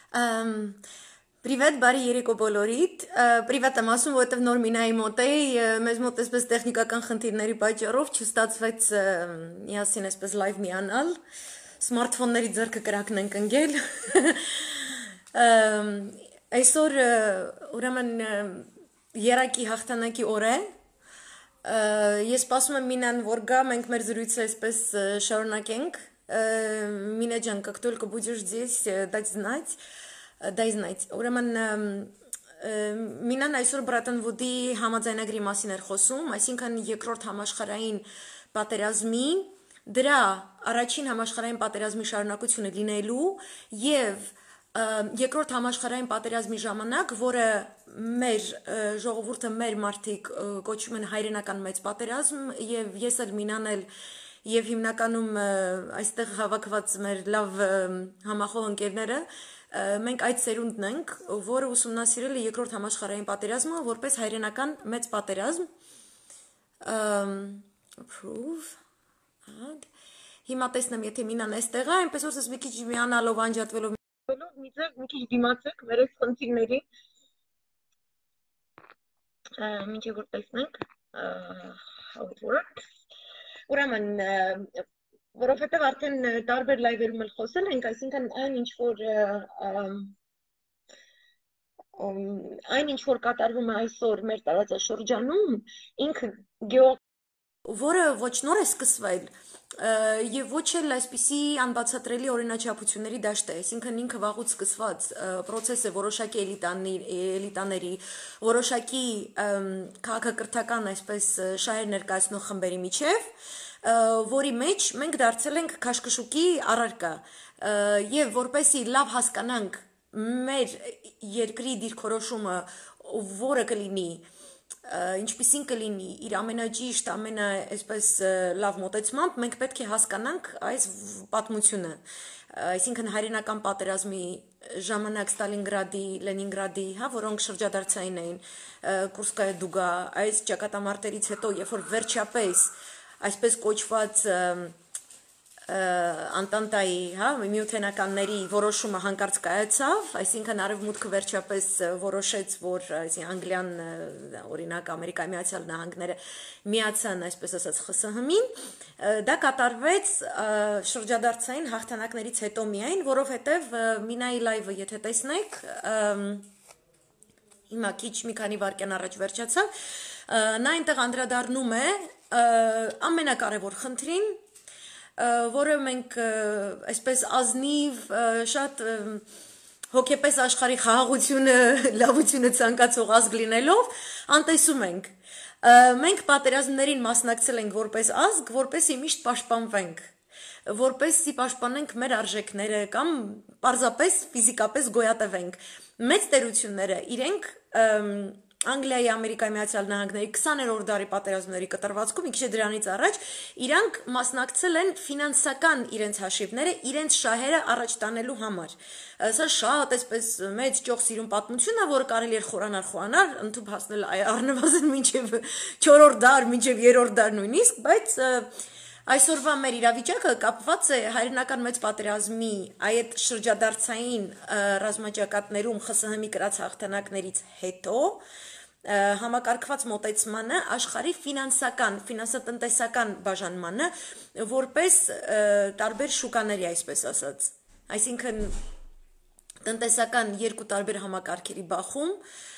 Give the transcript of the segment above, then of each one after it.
Привет, բարի երեկո բոլորիդ։ Привет եմ ասում, որովհետև նոր մինայի մոտ էի, մեզ մոտ էսպես տեխնիկական խնդիրների պատճառով չստացվեց միասին էսպես լայվ միանալ։ Սմարթֆոնների ձեռքը կրակն ենք ընկել։ Այսօր ուրեմն երակի հաղթանակի օր է։ Ես սպասում եմ Մինան, որ գա, մենք մեր զրույցը այսպես շարունակենք։ Մինա ջան, как только будешь здесь, дай знать։ Ուրեմն Մինան այսօր Բրատոն Վուդի համաձայնագրի մասին էր խոսում, այսինքն երկրորդ համաշխարհային պատերազմի, դրա առաջին համաշխարհային պատերազմի շարունակությունը լինելու եւ երկրորդ համաշխարհային պատերազմի ժամանակ, որը մեր ժողովուրդը, մեր մարդիկ կոչում են հայրենական մեծ պատերազմ եւ ես էլ Մինան էլ եւ հիմնականում այստեղ հավաքված մեր լավ համախոհ ընկերները մենք այդ սերունդն ենք, որը ուսումնասիրել է երկրորդ համաշխարհային պատերազմը որպես հայրենական մեծ պատերազմ։ Approve, add։ Հիմա տեսնեմ, եթե Մինան այստեղ է, այնպես որ ես մի քիչ միանալով անջատվելով մի քիչ դիմացեք մեր այս խնդիրների։ Մինչև որ տեսնենք how it works։ Ուրեմն որովհետև արդեն տարբեր լայվերում էլ խոսել ենք, այսինքն այն ինչ որ կատարվում է այսօր մեր տարածաշրջանում, ինքը որը ոչ նոր է սկսվել եւ ոչ էլ այսպիսի անբացատրելի օրինաչափությունների դաշտ է, այսինքն ինքը վաղուց սկսված process է որոշակի էլիտաների, որոշակի քաղաքակրթական այսպես շահեր ներկայացնող խմբերի միջև, որի մեջ մենք դարձել ենք քաշքշուկի առարկա եւ որպեսի լավ հասկանանք մեր երկրի դիրքորոշումը, որը կլինի ինչպիսին կլինի իր ամենաճիշտ, այսպես լավ մոտեցմամբ, մենք պետք է հասկանանք այս պատմությունը, այսինքն հայրենական պատերազմի ժամանակ Ստալինգրադի, Լենինգրադի, որոնք շրջադարձային էին, Կուրսկայա դուգա, այս ճակատամարտերից հետո, երբ որ վերջապես այսպես կոչված Անտանտայի, միութենականների որոշումը հանկարծ կայացավ, այսինքն արևմուտքը վերջապես որոշեց, որ Անգլիան, օրինակ Ամերիկայի Միացյալ Նահանգները միացան, այսպես ասած, ԽՍՀՄ-ին, դա կատարվեց շրջադարձային հաղթանակներից հետո միայն, որովհետև Մինայի լայվը, եթե տեսնեք, հիմա քիչ մի քանի վայրկյան առաջ վերջացավ, նա այնտեղ անդրադառնում է ամենակարևոր խնդրին, որը մենք այսպես ազնիվ շատ հոգեպես աշխարհի խաղաղությունը, լավությունը ցանկացող ազգ լինելով անտեսում ենք։ Մենք պատերազմներին մասնակցել ենք որպես ազգ, որպեսզի միշտ պաշտպանվենք, որպեսզի պաշտպանենք մեր արժեքները կամ պարզապես ֆիզիկապես գոյատևենք։ Մեծ տերությունները իրենք Անգլիայի, Ամերիկայի Միացյալ Նահանգների 20-րդ դարի պատերազմների կտրվածքում, մի քիչ դրանից առաջ, իրանք մասնակցել են ֆինանսական իրենց հաշիվները, իրենց շահերը առաջ տանելու համար։ Սա շատ այսպես մեծ ճոխ սիրուն պատմություն է, որը կարելի է խորանալ, ընդհանուր հասնել առնվազն մինչև 4-րդ դար, մինչև 3-րդ դար նույնիսկ, բայց այսօրվա մեր իրավիճակը կապված է հայրենական մեծ պատերազմի այդ շրջադարձային ռազմաճակատներում ԽՍՀՄ-ի կրած հաղթանակներից հետո համակարգված մոտեցմանը աշխարհի ֆինանսատնտեսական բաժանմանը որպես տարբեր շուկաների, այսպես ասած, այսինքն տնտեսական երկու տարբեր համակարգերի բախում,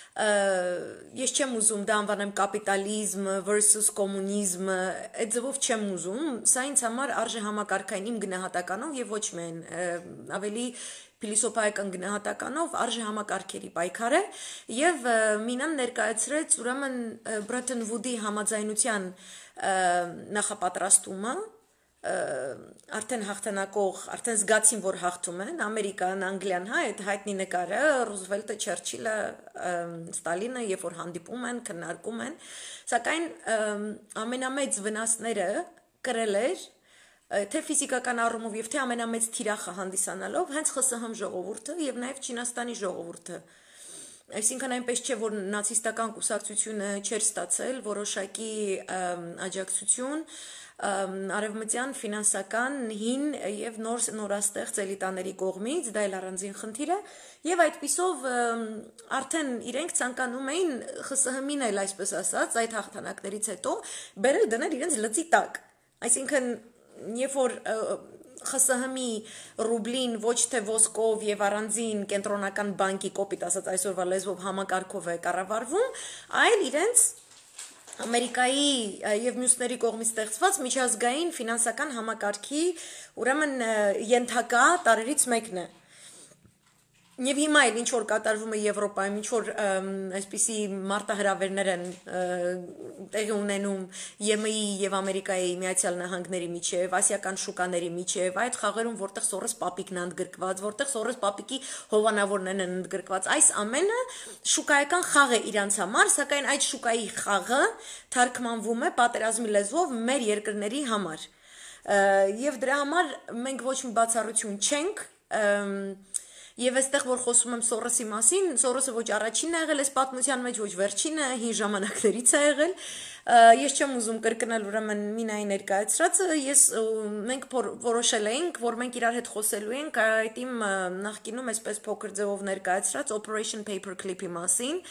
ես չեմ ուզում դա անվանեմ կապիտալիզմ versus կոմունիզմ, այդ ձևով չեմ ուզում, սա ինձ համար արժե համակարգային իմ գնահատականով եւ ոչ միայն ավելի փիլիսոփայական գնահատականով արժե համակարգերի պայքար է եւ Մինան ներկայացրեց ուրեմն Բրեթոն Վուդի համաձայնության նախապատրաստումը արդեն հաղթանակող, արդեն զգացին, որ հաղթում են, Ամերիկան, Անգլիան, այդ հայտնի նկարը, Ռուզվելտը, Չերչիլը, Ստալինը, երբ որ հանդիպում են, քննարկում են, սակայն ամենամեծ վնասները կրել էր, թե ֆիզիկական առումով եւ թե ամենամեծ թիրախը հանդիսանալով հենց ԽՍՀՄ ժողովուրդը եւ նաեւ Չինաստանի ժողովուրդը, Այսինքն այնպես չէ, որ նացիստական կուսակցությունը չէր ստացել որոշակի աջակցություն արևմտյան ֆինանսական հին եւ նորաստեղծ էլիտաների կողմից, դա էլ առանձին խնդիր է, եւ այդպիսով արդեն իրենք ցանկանում էին ԽՍՀՄ-ին էլ այսպես ասած այդ հաղթանակներից հետո բերել դնել իրենց լծի տակ, այսինքն երբ որ ԽՍՀՄ-ի ռուբլին ոչ թե ոսկով եւ առանձին կենտրոնական բանկի կոպիտ ասած այսօրվա լեզվով համակարգով է կառավարվում, այլ իրենց Ամերիկայի եւ մյուսների կողմից ստեղծված միջազգային ֆինանսական համակարգի ուրեմն ենթակա տարերից մեկն է։ Եվ հիմա էլ ինչ որ կատարվում է Եվրոպայում, ինչ որ այսպիսի մարտահրավերներ են տեղի ունենում ԵՄ-ի եւ Ամերիկայի Միացյալ Նահանգների միջեւ, ասիական շուկաների միջեւ, այդ խաղերում որտեղ Սորոս Պապիկն է ընդգրկված, որտեղ Սորոս Պապիկի հովանավորներն են ընդգրկված, այս ամենը շուկայական խաղ է իրանց համար, սակայն այդ շուկայի խաղը թարգմանվում է պատերազմի լեզվով մեր երկրների համար։ Եվ դրա համար մենք ոչ մի բացառություն չենք Եվ այստեղ որ խոսում եմ Սորոսի մասին, Սորոսը ոչ առաջինն է եղել այս պատմության մեջ, ոչ վերջինը, հին ժամանակներից է եղել։ Ես չեմ ուզում կրկնել ուրեմն Մինայի ներկայացրածը, մենք որոշել էինք, որ մենք իրար հետ խոսելու ենք այդ իմ նախկինում այսպես փոքր ձևով ներկայացրած Operation Paperclip-ի մասին,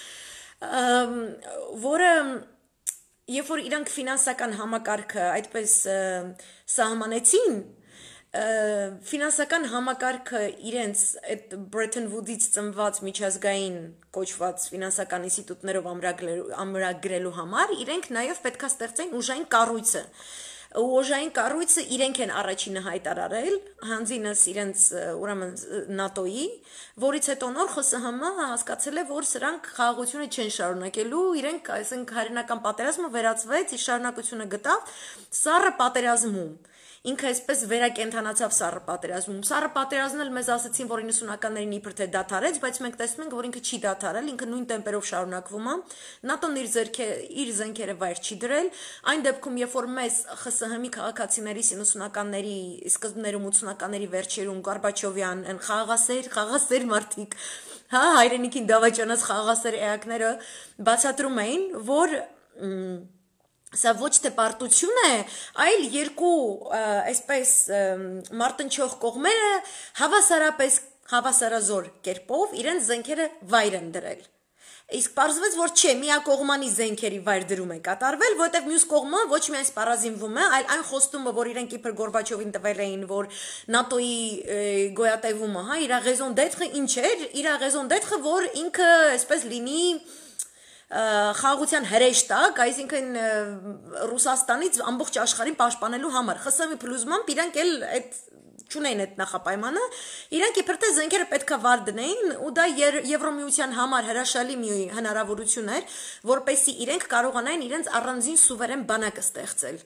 որը երբ որ իրանք ֆինանսական համակարգը այդպես սահմանեցին, ֆինանսական համակարգը իրենց այդ Bretton Woods-ից ծնված միջազգային կոչված ֆինանսական ինստիտուտներով ամրագրելու համար իրենք նաև պետքա ստեղծեն ուժային կառույցը։ Ուժային կառույցը իրենք են առաջինը հայտարարել, հանձինս իրենց ուրեմն ՆԱՏՕ-ի, որից հետո նոր ԽՍՀՄ հասկացել է, որ սրանք խաղաղությունը չեն շարունակելու, իրենք, այսինքն հայրենական պատերազմը վերածվեց, իր շարունակությունը գտավ սառը պատերազմում։ Ինքը այսպես վերակենդանացավ սառը պատերազմում։ Սառը պատերազմն էլ մեզ ասացին, որ 90-ականներին իբր թե դադարեց, բայց մենք տեսնում ենք, որ ինքը չի դադարել, ինքը նույն տեմպերով շարունակվում է։ ՆԱՏՕ-ն իր զենքերը վայր չի դրել։ Այն դեպքում, երբ որ մեզ ԽՍՀՄ-ի քաղաքացիներից 90-ականների սկզբներում 80-ականների վերջերում Գորբաչովյան են խաղաղասեր մարդիկ, հա, հայրենիքին դավաճանած խաղաղասեր էակները բացատրում էին, որ Սա ոչ թե պարտություն է, այլ երկու այսպես մարտնչող կողմերը հավասարազոր կերպով իրենց զենքերը վայր են դրել։ Իսկ պարզվեց, որ չէ, միակողմանի զենքերի վայր դրում է կատարվել, որտեղ մյուս կողմը ոչ միայն սպառազինվում է, այլ այն խոստումը, որ իրենք իբր Գորբաչովին տվել էին, որ ՆԱՏՕ-ի գոյատևումը, հա, իր raison d'être ինչ էր, իր raison d'être, որ ինքը այսպես լինի խաղաղության հրեշտակ, այսինքն Ռուսաստանից ամբողջ աշխարհին պաշտպանելու համար։ ԽՍՀՄ փլուզմամբ իրանք էլ այդ չունեին այդ նախապայմանը, իրանք իբր թե զենքերը պետքա վար դնեին, ու դա Եվրոմիության համար հրաշալի մի հնարավորություն էր, որպեսզի իրենք կարողանային իրենց առանձին սուվերեն բանակը ստեղծել։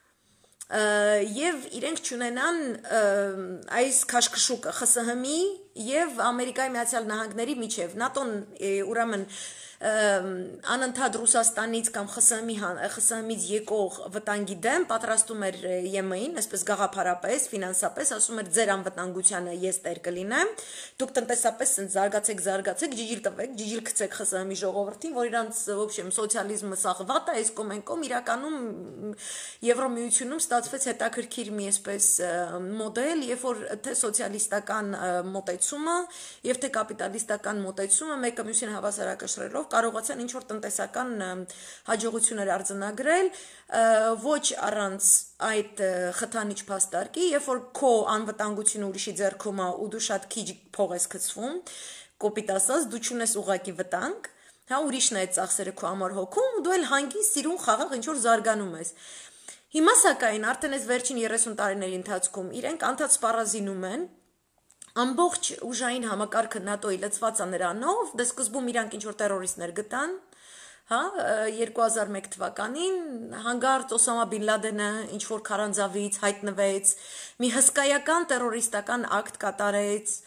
Եվ իրենք չունենան այս քաշքշուկը ԽՍՀՄ-ի եւ Ամերիկայի Միացյալ Նահանգների միջև ՆԱՏՕ-ն ուրեմն անընդհատ Ռուսաստանից կամ ԽՍՀՄ-ից եկող վտանգի դեմ պատրաստում էր ԵՄ-ին, այսպես գաղափարապես, ֆինանսապես, ասում էր ձեր անվտանգությանը ես տեր կլինեմ, դուք տնտեսապես զարգացեք, ջիջիլ տվեք, ջիջիլ գցեք ԽՍՀՄ-ի ժողովրդին, որ իրանց ոբշեմ սոցիալիզմը սաղ վատ է, այս կոմենկոմ իրականում Եվրոմիությունում ստացվեց հետաքրքիր մի այսպես մոդել, երբ որ թե սոցիալիստական մոտեցումը եւ թե կապիտալիստական մոտեցումը մեկը մյուսին հավասարակշռելով կարողացան ինչ-որ տնտեսական հաջողություններ արձանագրել, ոչ առանց այդ խթանիչ փաստարկի, երբ որ քո անվտանգությունը ուրիշի ձեռքում է ու դու շատ քիչ փող ես գցվում, կոպիտ ասած, դու չունես ուղակի վտանգ, հա ուրիշն է այդ ծախսերը քո համար հոգում, ու դու էլ հանգին սիրուն խաղաղ ինչ-որ զարգանում ես։ Հիմա սակայն արդեն այս վերջին 30 տարիների ընթացքում իրենք անդադ սպառազինում են ամբողջ ուժային համակարգը ՆԱՏՕ-ի լծված է նրանով, դե սկզբում իրանք ինչ-որ տերորիստներ գտան, հա, 2001 թվականին հանգարց Օսամա Բին Լադենը ինչ-որ քարանձավից հայտնվեց, մի հսկայական տերորիստական ակտ կատարեց,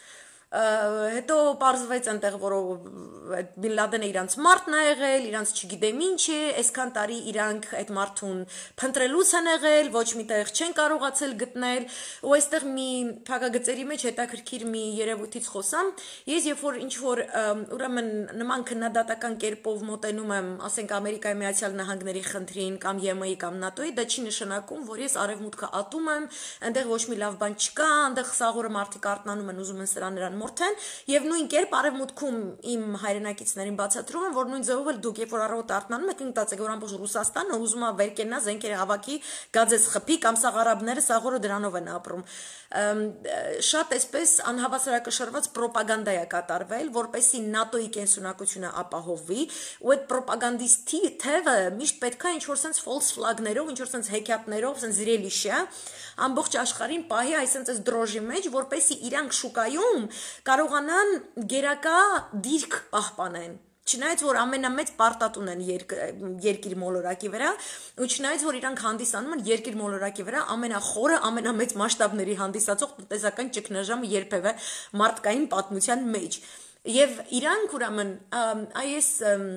Հետո պարզվեց այնտեղ, որ այդ Բին Լադենը իրանց մարդն է եղել, իրանց չգիտեմ ինչ է, այսքան տարի իրանք այդ մարդուն փնտրելուց են եղել, ոչ միտեղ չեն կարողացել գտնել, ու այստեղ մի փակագծերի մեջ հետաքրքիր մի երևույթից խոսամ, ես երբ որ ինչ որ ուրեմն նման քննադատական կերպով մոտենում եմ, ասենք Ամերիկայի Միացյալ Նահանգների խնդրին կամ ԵՄ-ի կամ ՆԱՏՕ-ի, դա չի նշանակում, որ ես արևմուտքը ատում եմ, այնտեղ ոչ մի լավ բան չկա, այնտեղ սաղորը մարդիկ արթնանում են, ուզում են սրան նրան մորթեն, եւ նույն կերպ արևմուտքում իմ հայրենակիցներին բացատրում եմ, որ նույն ձևով էլ դուք երբ որ առավոտ արթնանում եք, ընկած եք, որ ամբողջ Ռուսաստանը ուզում է վեր կենա, զենքերը հավաքի, գազես խփի կամ սաղ արաբները սաղորը դրանով են ապրում։ Շատ այսպես անհավասարակշռված պրոպագանդա է կատարվել, որպեսզի ՆԱՏՕ-ի կենսունակությունը ապահովվի, ու այդ պրոպագանդիստի թևը միշտ պետք է ինչ-որ sense false flag-ներով, ինչ-որ sense հեքիաթներով, sense զրելիշա, ամբողջ աշխարհին պահի այս sense դրոժի մեջ, որպեսզի իրանք շուկայում կարողանան գերակա դիրք պահպանեն։ Չնայած որ ամենամեծ պարտատուն են երկիր մոլորակի վրա, ու չնայած որ իրանք հանդիսանում են երկիր մոլորակի վրա ամենախորը, ամենամեծ մասշտաբների հանդիսացող տնտեսական ճգնաժամը երբևէ մարդկային պատմության մեջ։ Եվ իրանք ուրեմն այս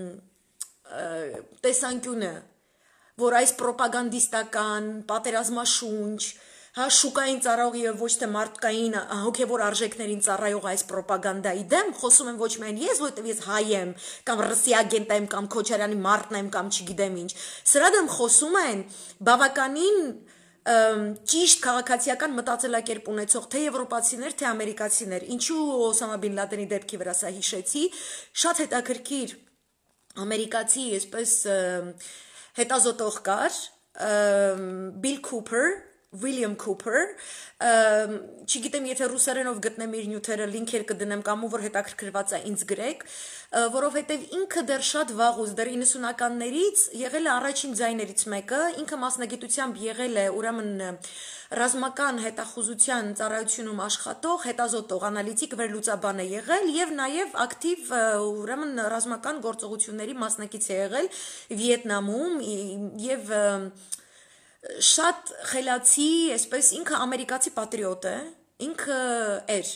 տեսանկյունը, որ այս պրոպագանդիստական, պատերազմաշունչ, շուկային ծառայող եւ ոչ թե մարդկային հոգեվոր արժեքներին ծառայող այս պրոպագանդայի դեմ խոսում եմ ոչ միայն ես, որովհետեւ ես հայ եմ, կամ ռուսի ագենտ եմ, կամ Քոչարյանի մարդն եմ, կամ չգիտեմ ինչ։ Սրա դեմ խոսում են բավականին ճիշտ քաղաքացիական մտածելակերպ ունեցող թե եվրոպացիներ, թե ամերիկացիներ։ Ինչու Օսամա Բին Լադենի դեպքի վրա սա հիշեցի, շատ հետաքրքիր ամերիկացի այսպես հետազոտող կար, Bill Cooper, William Cooper, չգիտեմ եթե ռուսերենով գտնեմ իր նյութերը լինքեր կդնեմ կամ որ հետաքրքրված է ինձ գրեք, որովհետև ինքը դեռ շատ վաղուց, դեռ 90-ականներից եղել է առաջին ձայներից մեկը, ինքը մասնագիտությամբ եղել է ուրեմն ռազմական հետախուզության ծառայությունում աշխատող, հետազոտող, անալիտիկ վերլուծաբան է եղել եւ նաեւ ակտիվ ուրեմն ռազմական գործողությունների մասնակից է եղել Վիետնամում եւ շատ խելացի, այսպես ինքը ամերիկացի պատրիոտ է, ինքը էր,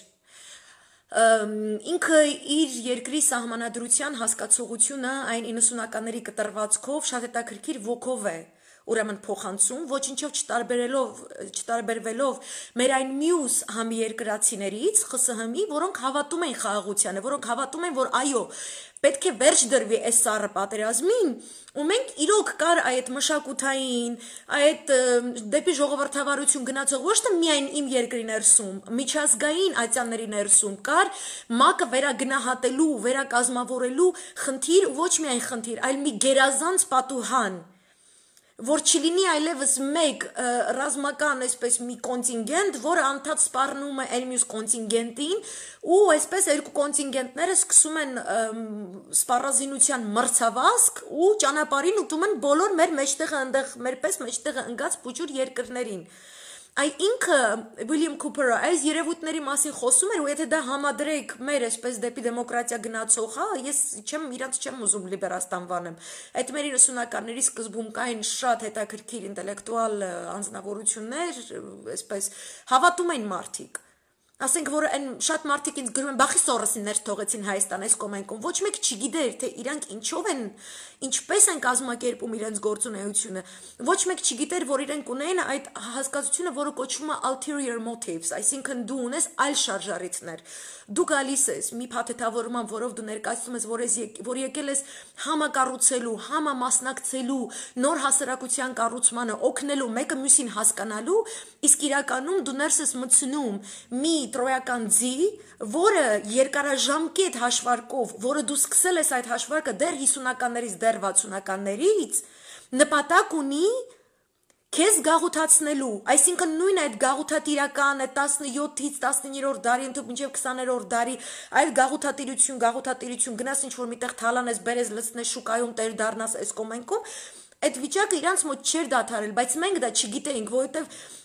ինքը իր երկրի սահմանադրության հասկացողությունը այն 90-ականների կտրվածքով շատ հետաքրքիր ոգով է ուրեմն փոխանցում, ոչինչով չտարբերվելով մեր այն մյուս համիերկրացիներից, ԽՍՀՄ-ի, որոնք հավատում են խաղաղությանը, որոնք հավատում են, որ այո, պետք է վերջ դրվի այս սառը պատերազմին, ու մենք իրոք կար այդ մշակութային, այդ դեպի ժողովրդավարություն գնացող ոչ թե միայն իմ երկրի ներսում, միջազգային ատյանների ներսում կար ՄԱԿ-ը վերագնահատելու, վերակազմավորելու խնդիր, ոչ միայն խնդիր, այլ մի գերազանց պատուհան, որ չլինի այլևս մեկ ռազմական այսպես մի կոնտինգենտ, որը անդադ սպառնում է այլ մյուս կոնտինգենտին, ու այսպես երկու կոնտինգենտները սկսում են սպառազինության մրցավազք ու ճանապարհին ուտում են բոլոր մեր մեջտեղը այնտեղ մեր պես մեջտեղը ընկած փուճուր երկրներին։ Այ ինքը William Cooper-ը այս երևույթների մասին խոսում էր, ու եթե դա համադրեք մեր այսպես դեպի դեմոկրատիա գնացող, հա, ես իրանց չեմ ուզում լիբերաստան վանեմ։ Այդ մեր 90-ականների սկզբում կային շատ հետաքրքիր ինտելեկտուալ անձնավորություններ, այսպես հավատում են մարդիկ։ Ասենք որ այն շատ մարդիկ ինձ գրում են բախի սորոսին ներ թողեցին Հայաստան այս կոմենքում ոչ մեկ չգիտեր թե իրանք ինչով են ինչպես են կազմակերպում իրենց գործունեությունը ոչ մեկ չգիտեր որ իրենք ունեն այդ հասկացությունը որը կոչվում է ulterior motives այսինքն դու ունես այլ շարժառիթներ դու գալիս ես մի փաթեթավորման որով դու ներկայացնում ես որ եկել ես համակառուցելու համամասնակցելու նոր հասարակության կառուցմանը օգնելու մեկը մյուսին հասկանալու իսկ իրականում դու ներս ես մտցնում մի տրոյական ձի, որը երկարաժամկետ հաշվարկով, որը դու սկսել ես այդ հաշվարկը դեռ 50-ականներից, դեռ 60-ականներից, նպատակ ունի քեզ գաղութացնելու, այսինքն նույն այդ գաղութատիրական 17-ից 19-րդ դարի ընդհանուր մինչև 20-րդ դարի այդ գաղութատիրություն գնաս ինչ-որ միտեղ թալանես, բերես, լցնես շուկայում տեր դառնաս այս կոմենքում, այդ վիճակը իրանց մոտ չէր դադարել, բայց մենք դա չգիտեինք, որովհետև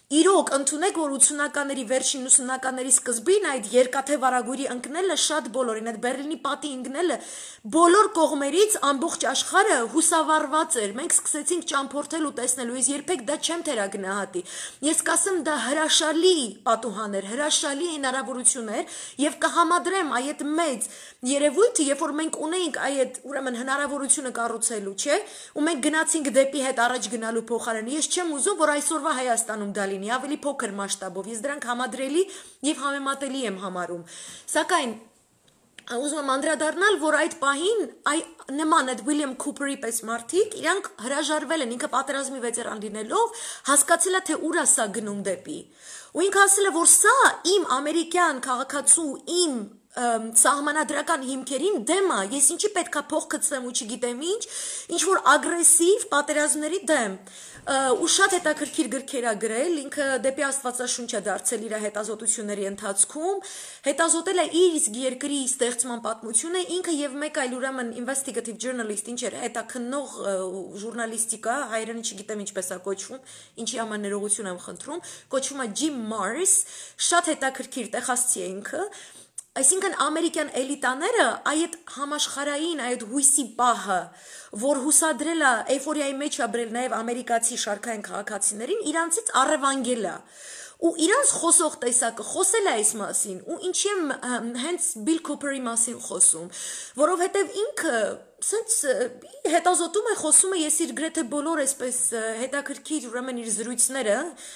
Իրոք ընդունեք, որ 80-ականների վերջին 90-ականների սկզբին այդ երկաթե վարագույրի ընկնելը շատ բոլորին, այդ Բերլինի պատի ընկնելը բոլոր կողմերից ամբողջ աշխարհը հուսավառված էր։ Մենք սկսեցինք ճամփորդել ու տեսնել, ու ես երբեք դա չեմ թերագնահատի։ Ես կասեմ դա հրաշալի պատուհան էր, հրաշալի հնարավորություն էր եւ կհամադրեմ այդ մեծ երևույթը, երբ որ մենք ունեինք այդ ուրեմն հնարավորությունը կառուցելու, չէ՞, ու մենք գնացինք դեպի հետ առաջ գնալու փոխարեն։ Ես չեմ ուզում, որ այսօրվա Հայաստանում դա լինի, ավելի փոքր մասշտաբով։ Ես դրանք համադրելի եւ համեմատելի եմ համարում։ Սակայն ուզում եմ անդրադառնալ, որ այդ պահին նման այդ Ուիլյամ Քուփերի պես մարդիկ իրանք հրաժարվել են, ինքը պատերազմի վետերան լինելով, հասկացել է, թե ուր է սա գնում դեպի։ Ու ինքը ասել է, որ սա իմ ամերիկյան քաղաքացու, իմ սահմանադրական հիմքերին դեմ է, ես ինչի պետքա փող գցեմ ու չգիտեմ ինչ որ ագրեսիվ պատերազմների դեմ։ Ու շատ հետաքրքիր գրքեր է գրել, ինքը դեպի Աստվածաշունչ է դարձել իր հետազոտությունների ընթացքում, հետազոտել է իր իսկ երկրի ստեղծման պատմությունը, ինքը եւ մեկ այլ ուրեմն investigative journalist, ինչ էր, հետաքննող ժուրնալիստիկա, հայերենի չգիտեմ ինչպես է կոչվում, ինչի համար ներողություն եմ խնդրում, կոչվում է Jim Marrs, շատ հետաքրքիր տեխասցի է ինքը։ Այսինքն ամերիկյան էլիտաները այդ համաշխարհային այդ հույսի պահը, որ հուսադրել է էյֆորիայի մեջ ապրել նաև ամերիկացի շարքային քաղաքացիներին, իրանցից առևանգել է։ Ու իրանց խոսող տեսակը խոսել է այս մասին, ու ինչի եմ հենց Բիլ Քուփերի մասին խոսում, որովհետև ինքը սենց հետազոտում է, խոսում է, ես իր գրեթե բոլոր այսպես հետաքրքիր ուրեմն իր զրույցները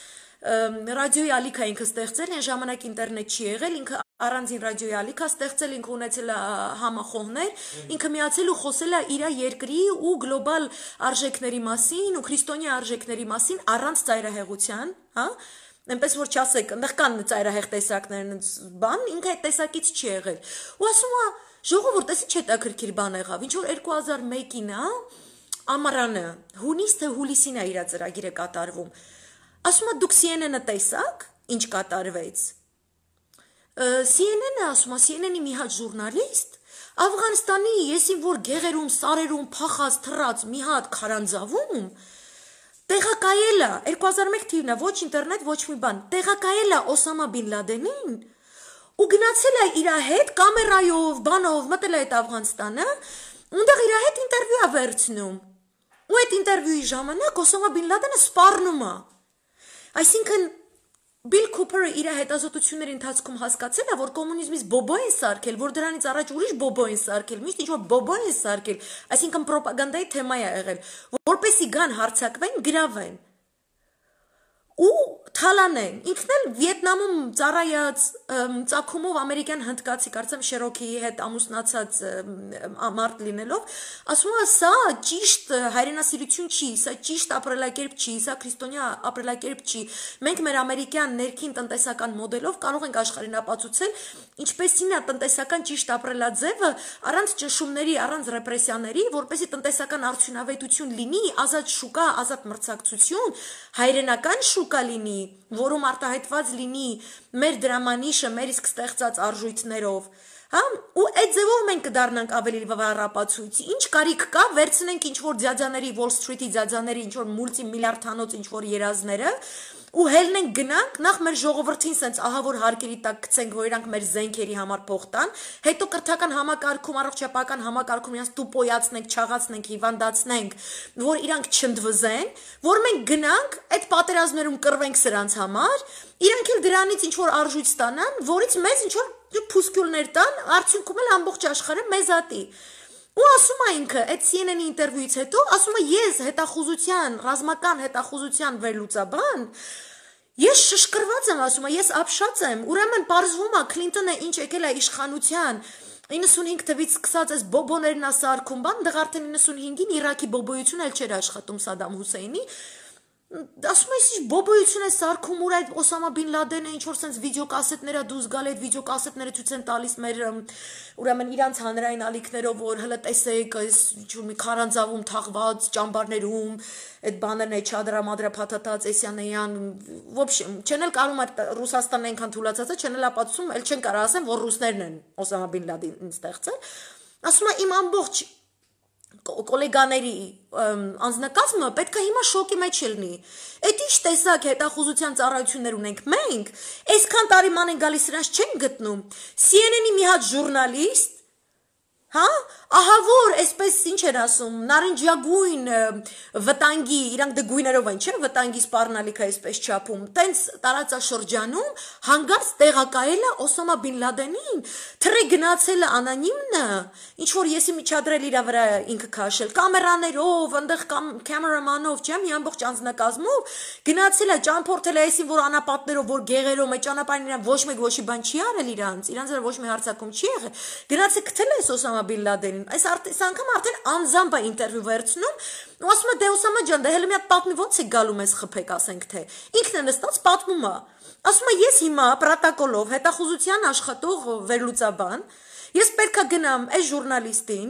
ռադիոյի ալիք է ինքը ստեղծել, այն ժամանակ ինտերնետ չի եղել, ինքը առանձին ռադիոյի ալիք է ստեղծել, ինքը ունեցել է համախոհներ, ինքը միացել ու խոսել է իր երկրի ու գլոբալ արժեքների մասին ու քրիստոնյա արժեքների մասին առանց ծայրահեղության, հա, այնպես որ չասեք, այնտեղ կան ծայրահեղ տեսակներ, բան, ինքը այդ տեսակից չի եղել։ Ու ասում է, ժողովուրդ, էսի չէ հետաքրքիր բան եղավ, ինչ որ 2001-ին է, ամառանը, հունիս թե հուլիսին է իր ծրագիրը կատարվում։ Ասում է, դուք CNN-ը տեսաք, ինչ կատարվեց։ CNN-ը, ասում է, CNN-ի մի հատ ժուրնալիստ Աֆղանստանի եսին որ գեղերում, սարերում, փախած, թռած մի հատ քարանձավում տեղակայել է 2001 թիվն է, ոչ ինտերնետ, ոչ մի բան, տեղակայել է Օսամա Բին Լադենին ու գնացել է իր հետ կամերայով, բանով, մտել է այդ Աֆղանստանը, ունդեղ իր հետ ինտերվյու է վերցնում։ Ու այդ ինտերվյուի ժամանակ Օսամա Բին Լադենը սպառնում է։ Այսինքն Բիլ Քուփերը իր հետազոտությունների ընթացքում հասկացել է, որ կոմունիզմից բոբո են սարքել, որ դրանից առաջ ուրիշ բոբո են սարքել, միշտ ինչ-որ բոբո են սարքել, այսինքն պրոպագանդայի թեմա է եղել, որպեսզի գան հարձակվեն, գրավեն ու թալանեն։ Ինքն էլ Վիետնամում ծառայած ծագումով ամերիկյան հնդկացի, կարծեմ Շերոքիի հետ ամուսնացած մարդ լինելով, ասում է, սա ճիշտ հայրենասիրություն չի, սա ճիշտ ապրելակերպ չի, սա քրիստոնյա ապրելակերպ չի։ Մենք մեր ամերիկյան ներքին տնտեսական մոդելով կարող ենք աշխարհին ապացուցել, ինչպեսին է տնտեսական ճիշտ ապրելաձևը առանց ճնշումների, առանց ռեպրեսիաների, որպեսզի տնտեսական արդյունավետություն լինի, ազատ շուկա, ազատ մրցակցություն, հայրենական շուկա լինի, որում արտահայտված լինի մեր դրամանիշը, մեր իսկ ստեղծած արժույթներով, հա, ու այդ ձևով մենք կդառնանք ավելի վառ ապացույց։ Ինչ կարիք կա, վերցնենք ինչ որ ձյաձաների Wall Street-ի ձյաձաների ինչ որ մուլտիմիլիարդանոց ինչ որ երազները ու հելնենք գնանք, նախ մեր ժողովրդին սենց ահավոր հարկերի տակ գցենք, որ իրանք մեր զենքերի համար փող տան, հետո կրթական համակարգում, առողջապահական համակարգում իրանք տուպոյացնենք, չաղացնենք, հիվանդացնենք, որ իրանք չընդվզեն, որ մենք գնանք, այդ պատերազմներում կռվենք սրանց համար, իրանք էլ դրանից ինչ որ արժույթ ստանան, որից մեզ ինչ որ փուսկյուլներ տան, արդյունքում էլ ամբողջ աշխարհը մեզ ատի։ Ու ասում է ինքը, այդ CNN-ի ինտերվյուից հետո, ասում է, ես հետախուզության, ռազմական հետախուզության վերլուծաբան, ես շշկրված եմ, ասում է, ես ապշած եմ, ուրեմն պարզվում է Քլինտոնը ինչ եկել է իշխանության, 95 թվից սկսած այս բոբոներն է սարքում, բան, դեռ արդեն 95-ին Իրաքի բոբոյությունը էլ չէր աշխատում Սադամ Հուսեյնի, ասում է, ինչ բոբոյություն է սարքում, ուր այդ Օսամա Բին Լադենը ինչ որ sense վիդեոկասետներ է դուրս գալ, այդ վիդեոկասետները ցույց են տալիս մեր ուրեմն իրանց հանրային ալիքներով, որ հələ տեսեք, այս ինչ որ մի քարանձավում թաղված ճամբարներում, այդ բաներն է չադրա մադրա փաթաթած Էսյանեյան, в общем, չեն էլ կարում այդ Ռուսաստանն այնքան թուլացած է, չեն էլ ապացուցում, էլ չեն կարող ասեն, որ ռուսներն են Օսամա Բին Լադենին ստեղծել։ Ասում է, իմ ամբողջ կոլեգաների անձնակազմը պետք է հիմա շոկի մեջ լինի։ Այդ ինչ տեսակ հետախուզության ծառայություններ ունենք մենք, այսքան տարի ման են գալիս սրանց չեն գտնում։ CNN-ի մի հատ ժուրնալիստ, հա, ահա որ այսպես ինչ են ասում, նարնջագույն վտանգի, իրանք դե գույներով են, չէ, վտանգի սպառնալիքը այսպես չափում, տենց տարածաշրջանում հանգարց տեղակայելը Օսամա Բին Լադենին, թռի գնացելը անոնիմնը, ինչ որ եսի միջադրել իրա վրա ինքը քաշել, կամերաներով, այնտեղ կամերամանով, չէ, մի ամբողջ անձնակազմով, գնացել է, ճամփորդել է այսին, որ անապատներով, որ գեղերով, այդ ճանապարհին իրան ոչ մեկ ոչի բան չի արել իրանց ոչ մի հարցակում չի եղել, գնացել գտել է Օսամա Բին Լադենին, այս անգամ արդեն անձամբ է ինտերվյու վերցնում, ու ասում է դե Օսամա ջան, դե հələ մի հատ պատմի ոնց է գալու մեզ խփեք, ասենք թե։ Ինքն է նստած պատմում է։ Ասում է ես հիմա պրոտոկոլով հետախուզության աշխատող վերլուծաբան, ես պետքա գնամ այս ժուրնալիստին,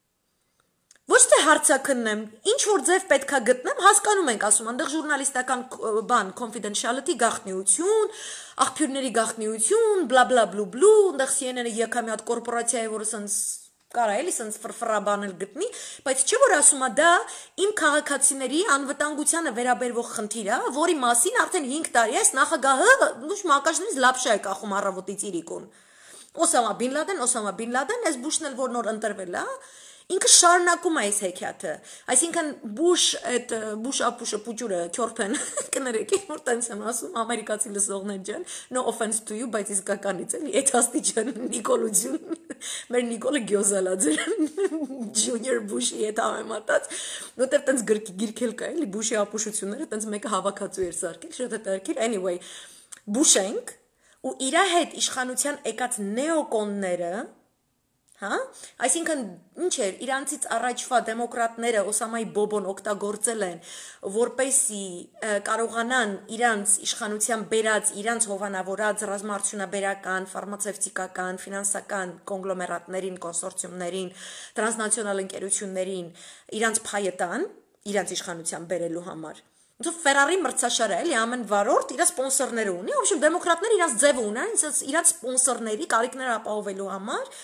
ոչ թե հարցակնեմ, ինչ որ ձև պետքա գտնեմ, հասկանում ենք, ասում, այնտեղ ժուրնալիստական բան, confidentiality գաղտնիություն, աղբյուրների գաղտնիություն, բլա բլա բլու բլու, այնտեղ CNN-ը եկա մի հատ կորպորացիա է, որը սենց կարա էլի սենց ֆրֆրաբանել գտնի, բայց չէ որ ասում է դա իմ քաղաքացիների անվտանգությանը վերաբերվող խնդիր է, որի մասին արդեն 5 տարի այս նախագահը ոչ մակաշներից լապշա է կախում առավոտից իրիկուն։ Օսամա Բին Լադեն, այս Բուշն էլ որ նոր ընտրվել է, ինքը շարունակում է այս հեքիաթը, այսինքն Բուշ ապուշը պուճուրը քյորփեն կներեք, որ տենց եմ ասում, ամերիկացի լսողներ ջան, no offense to you, բայց իսկականից էլի, այդ աստիճան Նիկոլուջուն, մեր Նիկոլը Գյոզալաձեր, Junior Bush-ի հետ համեմատած, որտեղ տենց գիրքել կա էլի, Բուշի ապուշությունները, տենց մեկը հավաքածու էր սարքել, շատ հետաքրքիր, anyway, Բուշ ենք, ու իրա հետ իշխանության եկած նեոկոնները, հա, այսինքն ինչ էր, իրանցից առաջվա դեմոկրատները Օսամայի բոբոն օգտագործել են, որպեսի կարողանան իրանց իշխանության բերած, իրանց հովանավորած ռազմաարդյունաբերական, ֆարմացևտիկական, ֆինանսական կոնգլոմերատներին, կոնսորցիումներին, տրանսնացիոնալ ընկերություններին իրանց փայը տան, իրանց իշխանության բերելու համար։ Ֆերարի մրցաշարը էլի ամեն վարորդ իր սպոնսորները ունի, в общем դեմոկրատները իրաց ձևը ունեն, իրաց սպոնսորների կարիքները ապահովելու համար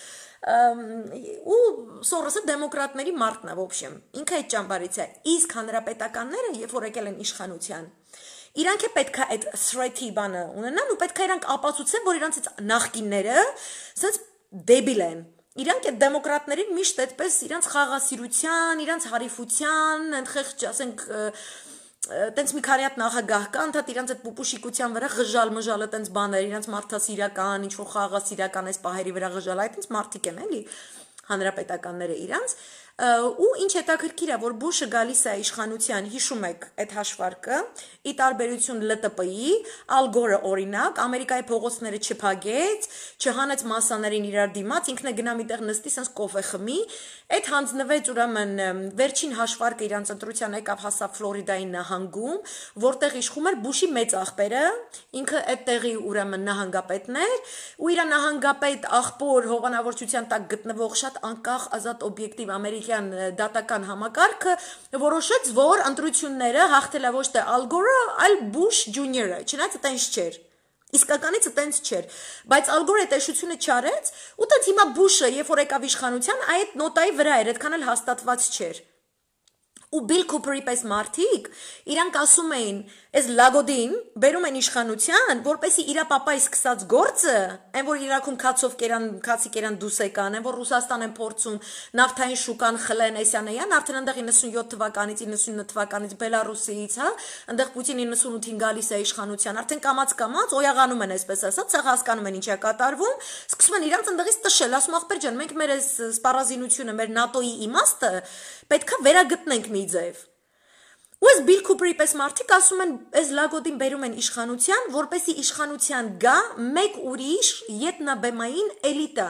ու Սորոսը դեմոկրատների մարտն է, в общем, ինքը այդ ճամբարից է, իսկ հանրապետականները, երբ որ եկել են իշխանության, իրանք է պետք է այդ threat-ի բանը ունենան ու պետք է իրանք ապացուցեն, որ իրանցից նախկինները սենց դեբիլ են, իրանք այդ դեմոկրատներին միշտ այդպես իրանց խաղաղասիրության, իրանց հարիֆության, այնտեղ ասենք տենց մի քանի հատ նախագահ կա, ընդհանուր իրանց այդ պուպուշիկության վրա ղժալ-մժալը տենց բաներ, իրանց մարդասիրական, ինչ որ խաղաղասիրական այս պահերի վրա ղժալ, այդ տենց մարդիկ են էլի հանրապետականները իրանց ու ինչ հետաքրքիր է, որ Բուշը գալիս է իշխանության, հիշում եք այդ հաշվարկը, ի տարբերություն ԼՏՊ-ի, Ալ Գորը օրինակ, Ամերիկայի փողոցները չփակեց, չհանեց մասաներին իրար դիմաց, ինքն է գնա միտեղ նստի, սենց կոֆե խմի, այդ հանձնվեց ուրեմն վերջին հաշվարկը իրանց ընտրության եկավ հասավ Ֆլորիդայի նահանգում, որտեղ իշխում էր Բուշի մեծ աղբերը, ինքը այդ տեղի ուրեմն նահանգապետն էր, ու իր նահանգապետ աղբոր հովանավորչության տակ գտնվող շատ անկախ ազատ օբյեկտիվ ամերիկյան դատական համակարգը որոշեց, որ ընտրությունները հաղթել է ոչ թե Ալ Գորը, այլ Բուշ Ջունիորը, չնայած այտենց չէր։ Իսկականից այտենց չէր, բայց Ալ Գորը տեսությունը չարեց, ու տենց հիմա Բուշը, երբ որ եկավ իշխանության, այդ նոտայի վրա էր, այդքան էլ հաստատված չէր։ Ու Բիլ Քուփերի պես մարդիկ իրանք ասում էին, այս լագոդին բերում են իշխանության, որպեսի իրա պապայի սկսած գործը, այն որ Իրաքում քացով քացի կերան դուս եկան, այն որ Ռուսաստան են փորձում նավթային շուկան խլեն, այսյանեյան, արդեն այնտեղ 97 թվականից 99 թվականից Բելարուսից, հա, այնտեղ Պուտինը 98-ին գալիս է իշխանության, արդեն կամած օյաղանում են, այսպես ասած, ցեղ հասկանում են ինչ է կատարվում, սկսում են իրանք այնտեղից տշել, ասում ախպեր ջան, մենք մեր այս սպառազինությունը, մեր ՆԱՏՕ-ի իմաստը պետքա վերագտնենք մի ձև։ Ու այս Բիլ Քուփերի պես մարդիկ ասում են, այս լագոդին բերում են իշխանության, որպեսի իշխանության գա մեկ ուրիշ ետնաբեմային էլիտա։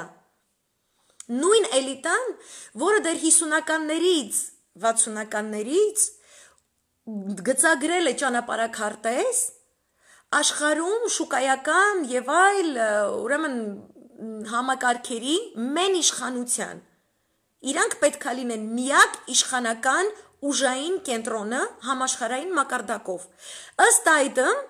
Նույն էլիտան, որը դեռ 50-ականներից, 60-ականներից գծագրել է ճանապարհաքարտեզ, աշխարհում շուկայական եւ այլ ուրեմն համակարգերի մեն իշխանության։ Իրանք պետքա լինեն միակ իշխանական ուժային կենտրոնը համաշխարհային մակարդակով։ Ըստ այդմ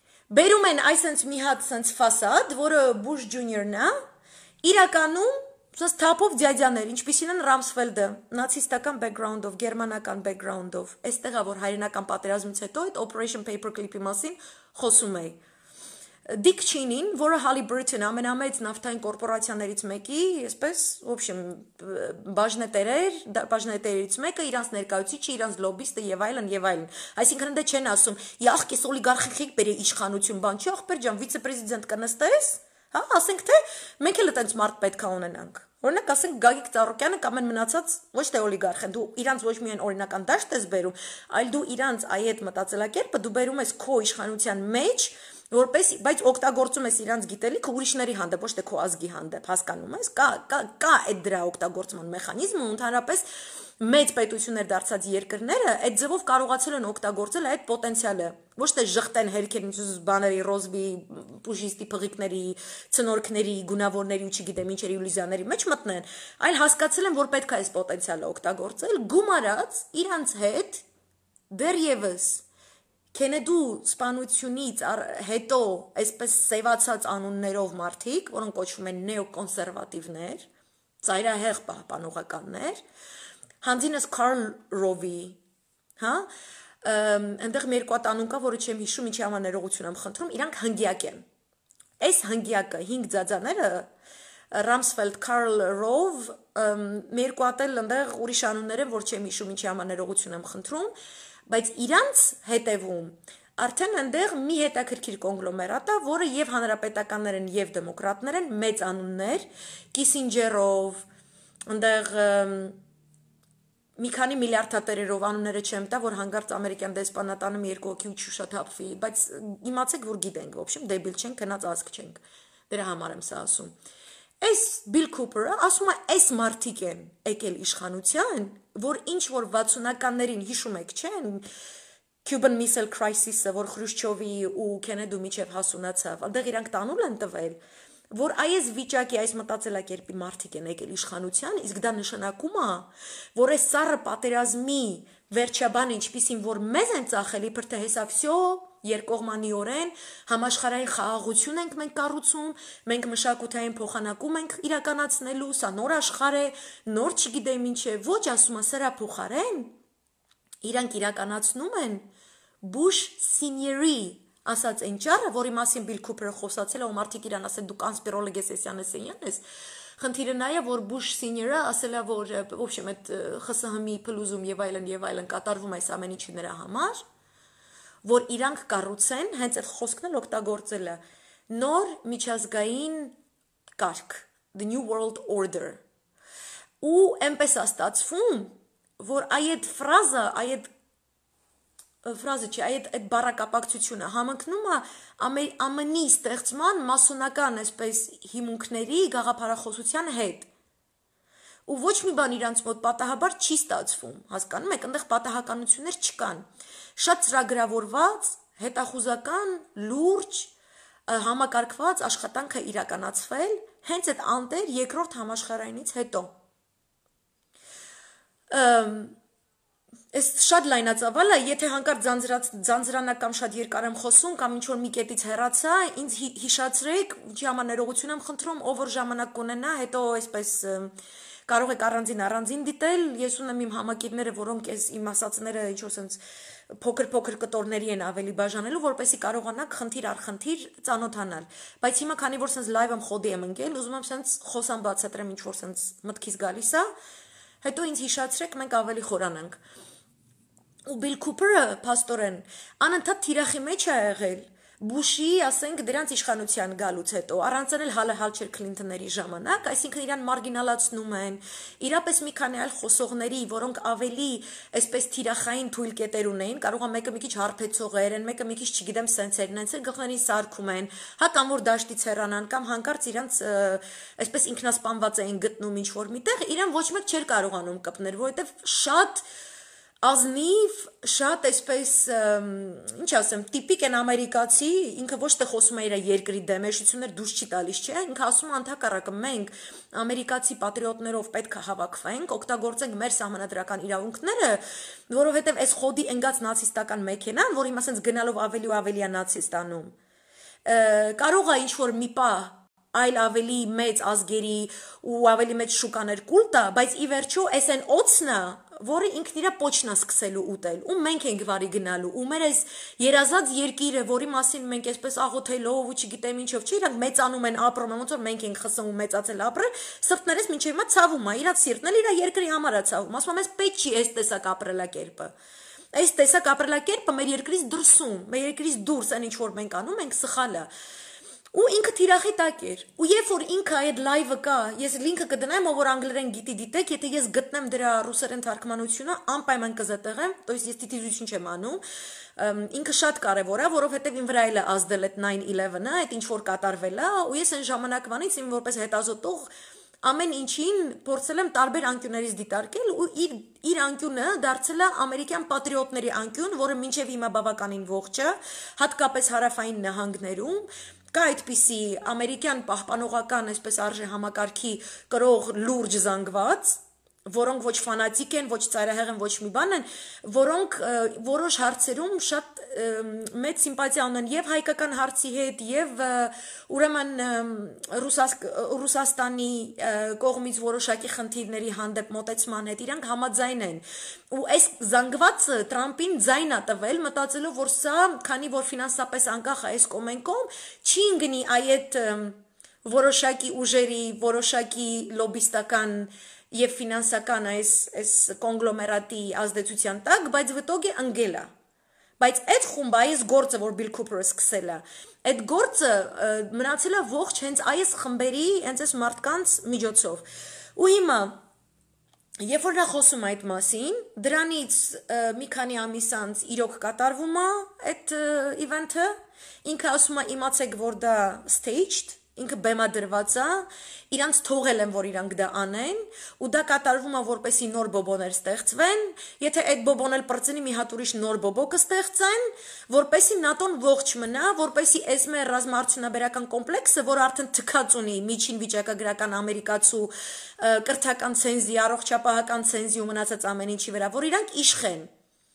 բերում են այսենց մի հատ սենց ֆասադ, որը Բուշ Ջունիորն է, իրականում Սա թափով ձյաձյաներ, ինչպիսին են Ռամսֆելդը, նացիստական background-ով, գերմանական background-ով, այստեղ որ հայրենական պատերազմից հետո այդ Operation Paperclip-ի մասին խոսում էի։ Դիկ Չինին, որը Halliburton ամենամեծ նավթային կորպորացիաներից մեկի, այսպես, в общем, բաժնետերերից մեկը, իրանց ներկայացուցիչը, իրանց լոբիստը եւ այլն եւ այլն։ Այսինքն դե չեն ասում, «Յախկես օլիգարխիկ բերե իշխանություն բան չի, ախպեր ջան, վիցե-պրեզիդենտ կնստես»։ Հա, ասենք թե մենք էլ այտենց մարդ պետք է ունենանք։ Օրինակ ասենք Գագիկ Ծառուկյանը կամ են մնացած ոչ թե օլիգարխ են, դու իրանց ոչ միայն օրինական դաշտ ես բերում, այլ դու իրանց այդ մտածելակերպը դու բերում ես քո իշխանության մեջ, որպես բայց օգտագործում ես իրանց գիտելիքը ուրիշների հանդեպ, ոչ թե քո ազգի հանդեպ, հասկանում ես, կա այդ դրա օգտագործման մեխանիզմը, ընդհանրապես մեծ պետություններ դարձած երկրները այդ ձևով կարողացել են օգտագործել այդ պոտենցիալը, ոչ թե ժխտեն հերքերին բաների, ռոզբի, պուժիստի փղիկների, ցնորքների, գունավորների ու չգիտեմ ինչերի իլյուզիաների մեջ մտնեն, այլ հասկացել են, որ պետք է այս պոտենցիալը օգտագործել, գումարած իրանց հետ դեռևս Քենեդու սպանությունից հետո այսպես սևացած անուններով մարդիկ, որոնք կոչվում են նեոկոնսերվատիվներ, ծայրահեղ պահպանողականներ, Հանձինս Կարլ Ռովի, հա, այնտեղ մի երկու հատ անուն կա, որը չեմ հիշում, ինչի համար ներողություն եմ խնդրում, իրանք հնգյակ են։ Այս հնգյակը 5 ձաձաները Ռամսֆելդ, Կարլ Ռով, մի երկու հատ էլ այնտեղ ուրիշ անուններ են, որ չեմ հիշում, ինչի համար ներողություն եմ խնդրում, բայց իրանց հետևում արդեն այնտեղ մի հետաքրքիր կոնգլոմերատ է, որը եւ հանրապետականներ են եւ դեմոկրատներ են, մեծ անուններ, Կիսինջերով, այնտեղ մի քանի միլիարդատերերով անունները չեմ տա, որ հանգարց ամերիկյան դեսպանատանը մի երկու հոգի չուշաթափվի, բայց իմացեք, որ գիտենք, в общем, դեբիլ չենք, քնած ազգ չենք։ Դրա համար եմ սա ասում։ Այս Բիլ Քուպերը ասում է, այս մարդիկ են եկել իշխանության, որ ինչ որ 60-ականներին հիշում եք, չէ՞, Cuban Missile Crisis-ը, որ Խրուշչովի ու Քենեդու միջև հասունացավ, այնտեղ իրանք տանուլ են տվել, որ այս վիճակի, այս մտածելակերպի մարդիկ են եկել իշխանության, իսկ դա նշանակում է, որ այս սառը պատերազմի վերջաբանը, ինչպիսին որ մեզ են ծախել, իբր թե հեսա վсё երկկողմանիորեն համաշխարհային խաղաղություն ենք մենք կառուցում, մենք մշակութային փոխանակում ենք իրականացնելու, սա նոր աշխարհ է, նոր չգիտեմ ինչ է, ոչ ասում է սրա փոխարեն, իրանք իրականացնում են Bush Senior-ի ասած այն ճառը, որի մասին Բիլ Քուպերը խոսացել է, ու մարդիկ իրան ասել դու կոնսպիրոլոգ ես, սյան ես, խնդիրը նա է, որ Bush Senior-ը ասել է, որ в общем այդ ԽՍՀՄ-ի փլուզում եւ այլն կատարվում այս ամեն ինչը նրա համար, որ իրանք կառուցեն, հենց այդ խոսքն էլ օգտագործել է, նոր միջազգային կարգ, the new world order, ու այնպես է ստացվում, որ այդ ֆրազը չի, այդ բառակապակցությունը համընկնում է ԱՄՆ-ի ստեղծման մասոնական այսպես հիմունքների գաղափարախոսության հետ։ Ու ոչ մի բան իրանց մոտ պատահաբար չի ստացվում, հասկանում եք, այնտեղ պատահականություններ չկան։ Շատ ծրագրավորված, հետախուզական, լուրջ, համակարգված աշխատանք է իրականացվել հենց այդ անտեր երկրորդ համաշխարհայինից հետո։ Այս շատ լայնածավալ է, եթե հանկարծ ձանձրանակ կամ շատ երկար եմ խոսում կամ ինչ-որ մի կետից հեռացա, ինձ հիշացրեք, ինչի համար ներողություն եմ խնդրում, ով որ ժամանակ կունենա, հետո այսպես կարող եք առանձին դիտել, ես ունեմ իմ համակիրները, որոնք իմ ասածները ինչ-որ սենց փոքր կտորների են ավելի բաժանելու, որպեսզի կարողանաք խնդիր առ խնդիր ծանոթանալ։ Բայց հիմա քանի որ սենց լայվ եմ խոդի եմ ընկել, ուզում եմ սենց խոսամ բացատրեմ ինչ-որ սենց մտքից գալիս է, հետո ինձ հիշացրեք, մենք ավելի խորանանք։ Ու Բիլ Քուպերը, փաստորեն, անընդհատ թիրախի մեջ է եղել Բուշի, ասենք, դրանց իշխանության գալուց հետո, առանց էլ հալը հալ չէր Քլինթոնների ժամանակ, այսինքն իրան մարգինալացնում են, իրապես մի քանի այլ խոսողների, որոնք ավելի այսպես թիրախային թույլ կետեր ունեին, կարող է մեկը մի քիչ հարբեցողեր են, մեկը մի քիչ չգիտեմ սենսերն են, գլխներին սարքում են, հա կամ որ դաշտից հեռանան, կամ հանկարծ իրանց այսպես ինքնասպանված էին գտնում ինչ-որ միտեղ, իրան ոչ մեկ չէր կարողանում կպնել, որովհետև շատ ազնիվ, շատ այսպես, ինչ ասեմ, տիպիկ են ամերիկացի, ինքը ոչ թե խոսում է իր երկրի դեմ, հեշտություններ դուրս չի տալիս, չէ, ինքը ասում է ընդհակառակը մենք ամերիկացի պատրիոտներով պետք է հավաքվենք, օգտագործենք մեր սահմանադրական իրավունքները, որովհետև այս խոդի ընկած նացիստական մեքենան, որ հիմա ասենց գնալով ավելի ու ավելի է նացիստանում, կարող է ինչ-որ մի պահ այլ ավելի մեծ ազգերի ու ավելի մեծ շուկաներ կուլ տա, բայց ի վերջո այս այն օծն է, որը ինքն իր պոչն է սկսելու ուտել, ու մենք ենք վարի գնալու, ու մեր այս երազած երկիրը, որի մասին մենք այսպես աղոթելով ու չգիտեմ ինչով չի, իրանք մեծանում են ապրում, ոնց որ մենք ենք խսում ու մեծացել ապրել, սրտներս մինչև հիմա ցավում է, իրանք սիրտն էլ իր երկրի համար է ցավում, ասում եմ, այս պետք չի այս տեսակ ապրելակերպը։ Այս տեսակ ապրելակերպը մեր երկրից դրսում, մեր երկրից դուրս այն ինչ որ մենք անում ենք սխալ է։ Ու ինքը թիրախի տակ էր։ Ու երբ որ ինքը այդ լայվը կա, ես լինքը կդնեմ, ով որ անգլերեն գիտի դիտեք, եթե ես գտնեմ դրա ռուսերեն թարգմանությունը, անպայման կզետեղեմ, то есть ես դիտիզություն չեմ անում։ Ինքը շատ կարևոր է, որովհետև ին վրա էլ է ազդել այդ 9/11-ը, այդ ինչ որ կատարվել է, ու ես այն ժամանակվանից իմ որպես հետազոտող ամեն ինչին փորձել եմ տարբեր անկյուններից դիտարկել ու իր անկյունը դարձել է ամերիկյան պատրիոտների անկյուն, որը մինչև հիմա բավականին ողջ է, հատկապես հարավային նահանգներում կա այդպիսի ամերիկյան պահպանողական այսպես արժե համակարգի կրող լուրջ զանգված, որոնք ոչ ֆանատիկ են, ոչ ծայրահեղ են, ոչ մի բան են, որոնք որոշ հարցերում շատ մեծ սիմպաթիա ունեն եւ հայկական հարցի հետ եւ ուրեմն Ռուսաստանի կողմից որոշակի խնդիրների հանդեպ մոտեցման հետ իրանք համաձայն են ու այս զանգվածը Տրամփին ձայն է տվել մտածելով որ սա քանի որ ֆինանսապես անկախ է այս կոմենկոմ չի ընկնի այդ որոշակի ուժերի որոշակի լոբիստական եւ ֆինանսական այս կոնգլոմերատի ազդեցության տակ, բայց վտոգի ընկել է։ Բայց այդ խումբը այս գործը, որ Բիլ Քուփերը սկսել է, այդ գործը մնացել է ողջ հենց այս խմբերի, հենց այս մարդկանց միջոցով։ Ու հիմա երբ որ նա խոսում է այդ մասին, դրանից մի քանի ամիս անց իրոք կատարվում է այդ իվենթը, ինքը ասում է իմացեք, որ դա staged ինքը բեմադրված է, իրանց թողել են, որ իրանք դա անեն, ու դա կատարվում է, որպեսի նոր բոբոներ ստեղծվեն, եթե այդ բոբոն էլ պրծնի մի հատ ուրիշ նոր բոբո կստեղծեն, որպեսի ՆԱՏՕ-ն ողջ մնա, որպեսի այս մեր ռազմաարդյունաբերական կոմպլեքսը, որ արդեն թքած ունի միջին վիճակագրական ամերիկացու կրթական ցենզի, առողջապահական ցենզի ու մնացած ամեն ինչի վրա, որ իրանք իշխեն։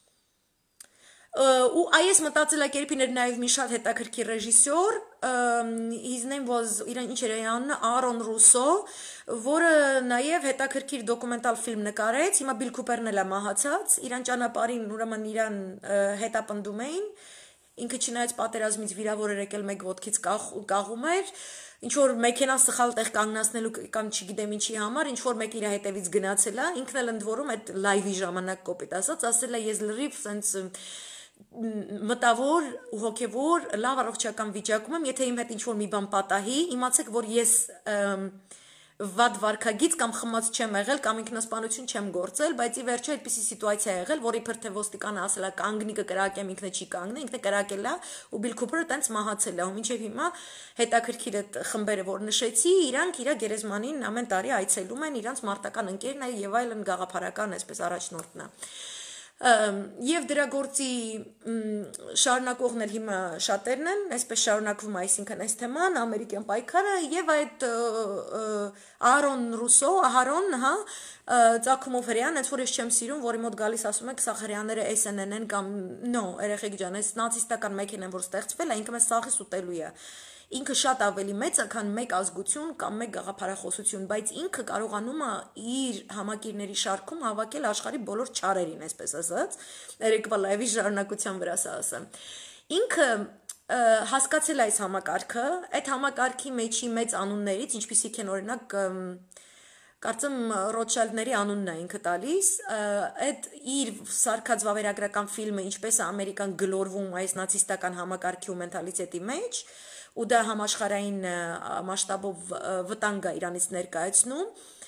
Ու այս մտածելակերպին էր նաև մի շատ հետաքրքիր ռեժիսոր, his name was իրան ինչ էր անունը Արոն Ռուսո, որը նաև հետաքրքիր դոկումենտալ ֆիլմ նկարեց, հիմա Բիլ Քուփերն էլ է մահացած, իրան ճանապարհին ուրեմն իրան հետապնդում էին, ինքը չնայած պատերազմից վիրավոր էր եկել մեկ ոտքից կաղում էր, ինչ որ մեքենան սխալ տեղ կանգնացնելու կամ չգիտեմ ինչի համար, ինչ որ մեկ իր հետևից գնացել է, ինքն էլ ընդ որում այդ լայվի ժամանակ կոպիտ ասած, ասել է ես լրիվ sense մտավոր ու հոգևոր լավ առողջական վիճակում եմ, եթե իմ հետ ինչ-որ մի բան պատահի, իմացեք, որ ես վատ վարքագիծ կամ խմած չեմ եղել կամ ինքնասպանություն չեմ գործել, բայց ի վերջո այդպիսի սիտուացիա է եղել, որ իբր թե ոստիկանը ասել է կանգնի կկրակեմ, ինքնը չի կանգնի, ինքնը կրակել է ու Բիլ Քուփերը տենց մահացել է, ու մինչև հիմա հետաքրքիր այդ խմբերը, որ նշեցի, իրանք իր գերեզմանին ամեն տարի այցելում են, իրանց մարտական ընկերն է եւ այլն գաղափարական այսպես առաջնորդն է։ Եվ դրա գործի շարունակողն էլ հիմա շատերն են, այսպես շարունակվում է, այսինքն այս թեման, ամերիկյան պայքարը եւ այդ Արոն Ռուսո, Ահարոն, հա, Ծագումով հրեան, այնց որ ես չեմ սիրում, որի մոտ գալիս ասում եք, սա հրեաները SNN են կամ no, երեխեք ջան, այս նացիստական մեքենան որ ստեղծվել է, ինքը մեզ սաղից ուտելու է։ Ինքը շատ ավելի մեծ է, քան մեկ ազգություն կամ մեկ գաղափարախոսություն, բայց ինքը կարողանում է իր համակիրների շարքում հավաքել աշխարհի բոլոր չարերին, այսպես ասած, երեկվա լայվի շարունակության վրա սա ասեմ։ Ինքը հասկացել է այս համակարգը, այդ համակարգի մեջի մեծ անուններից, ինչպիսիք են օրինակ կարծեմ Ռոթշիլդների անունն է ինքը տալիս, այդ իր սարքած վավերագրական ֆիլմը ինչպես է Ամերիկան գլորվում այս նացիստական համակարգի ու մենթալիտետի մեջ, ու դա համաշխարհային մասշտաբով վտանգ է Իրանից ներկայացնում։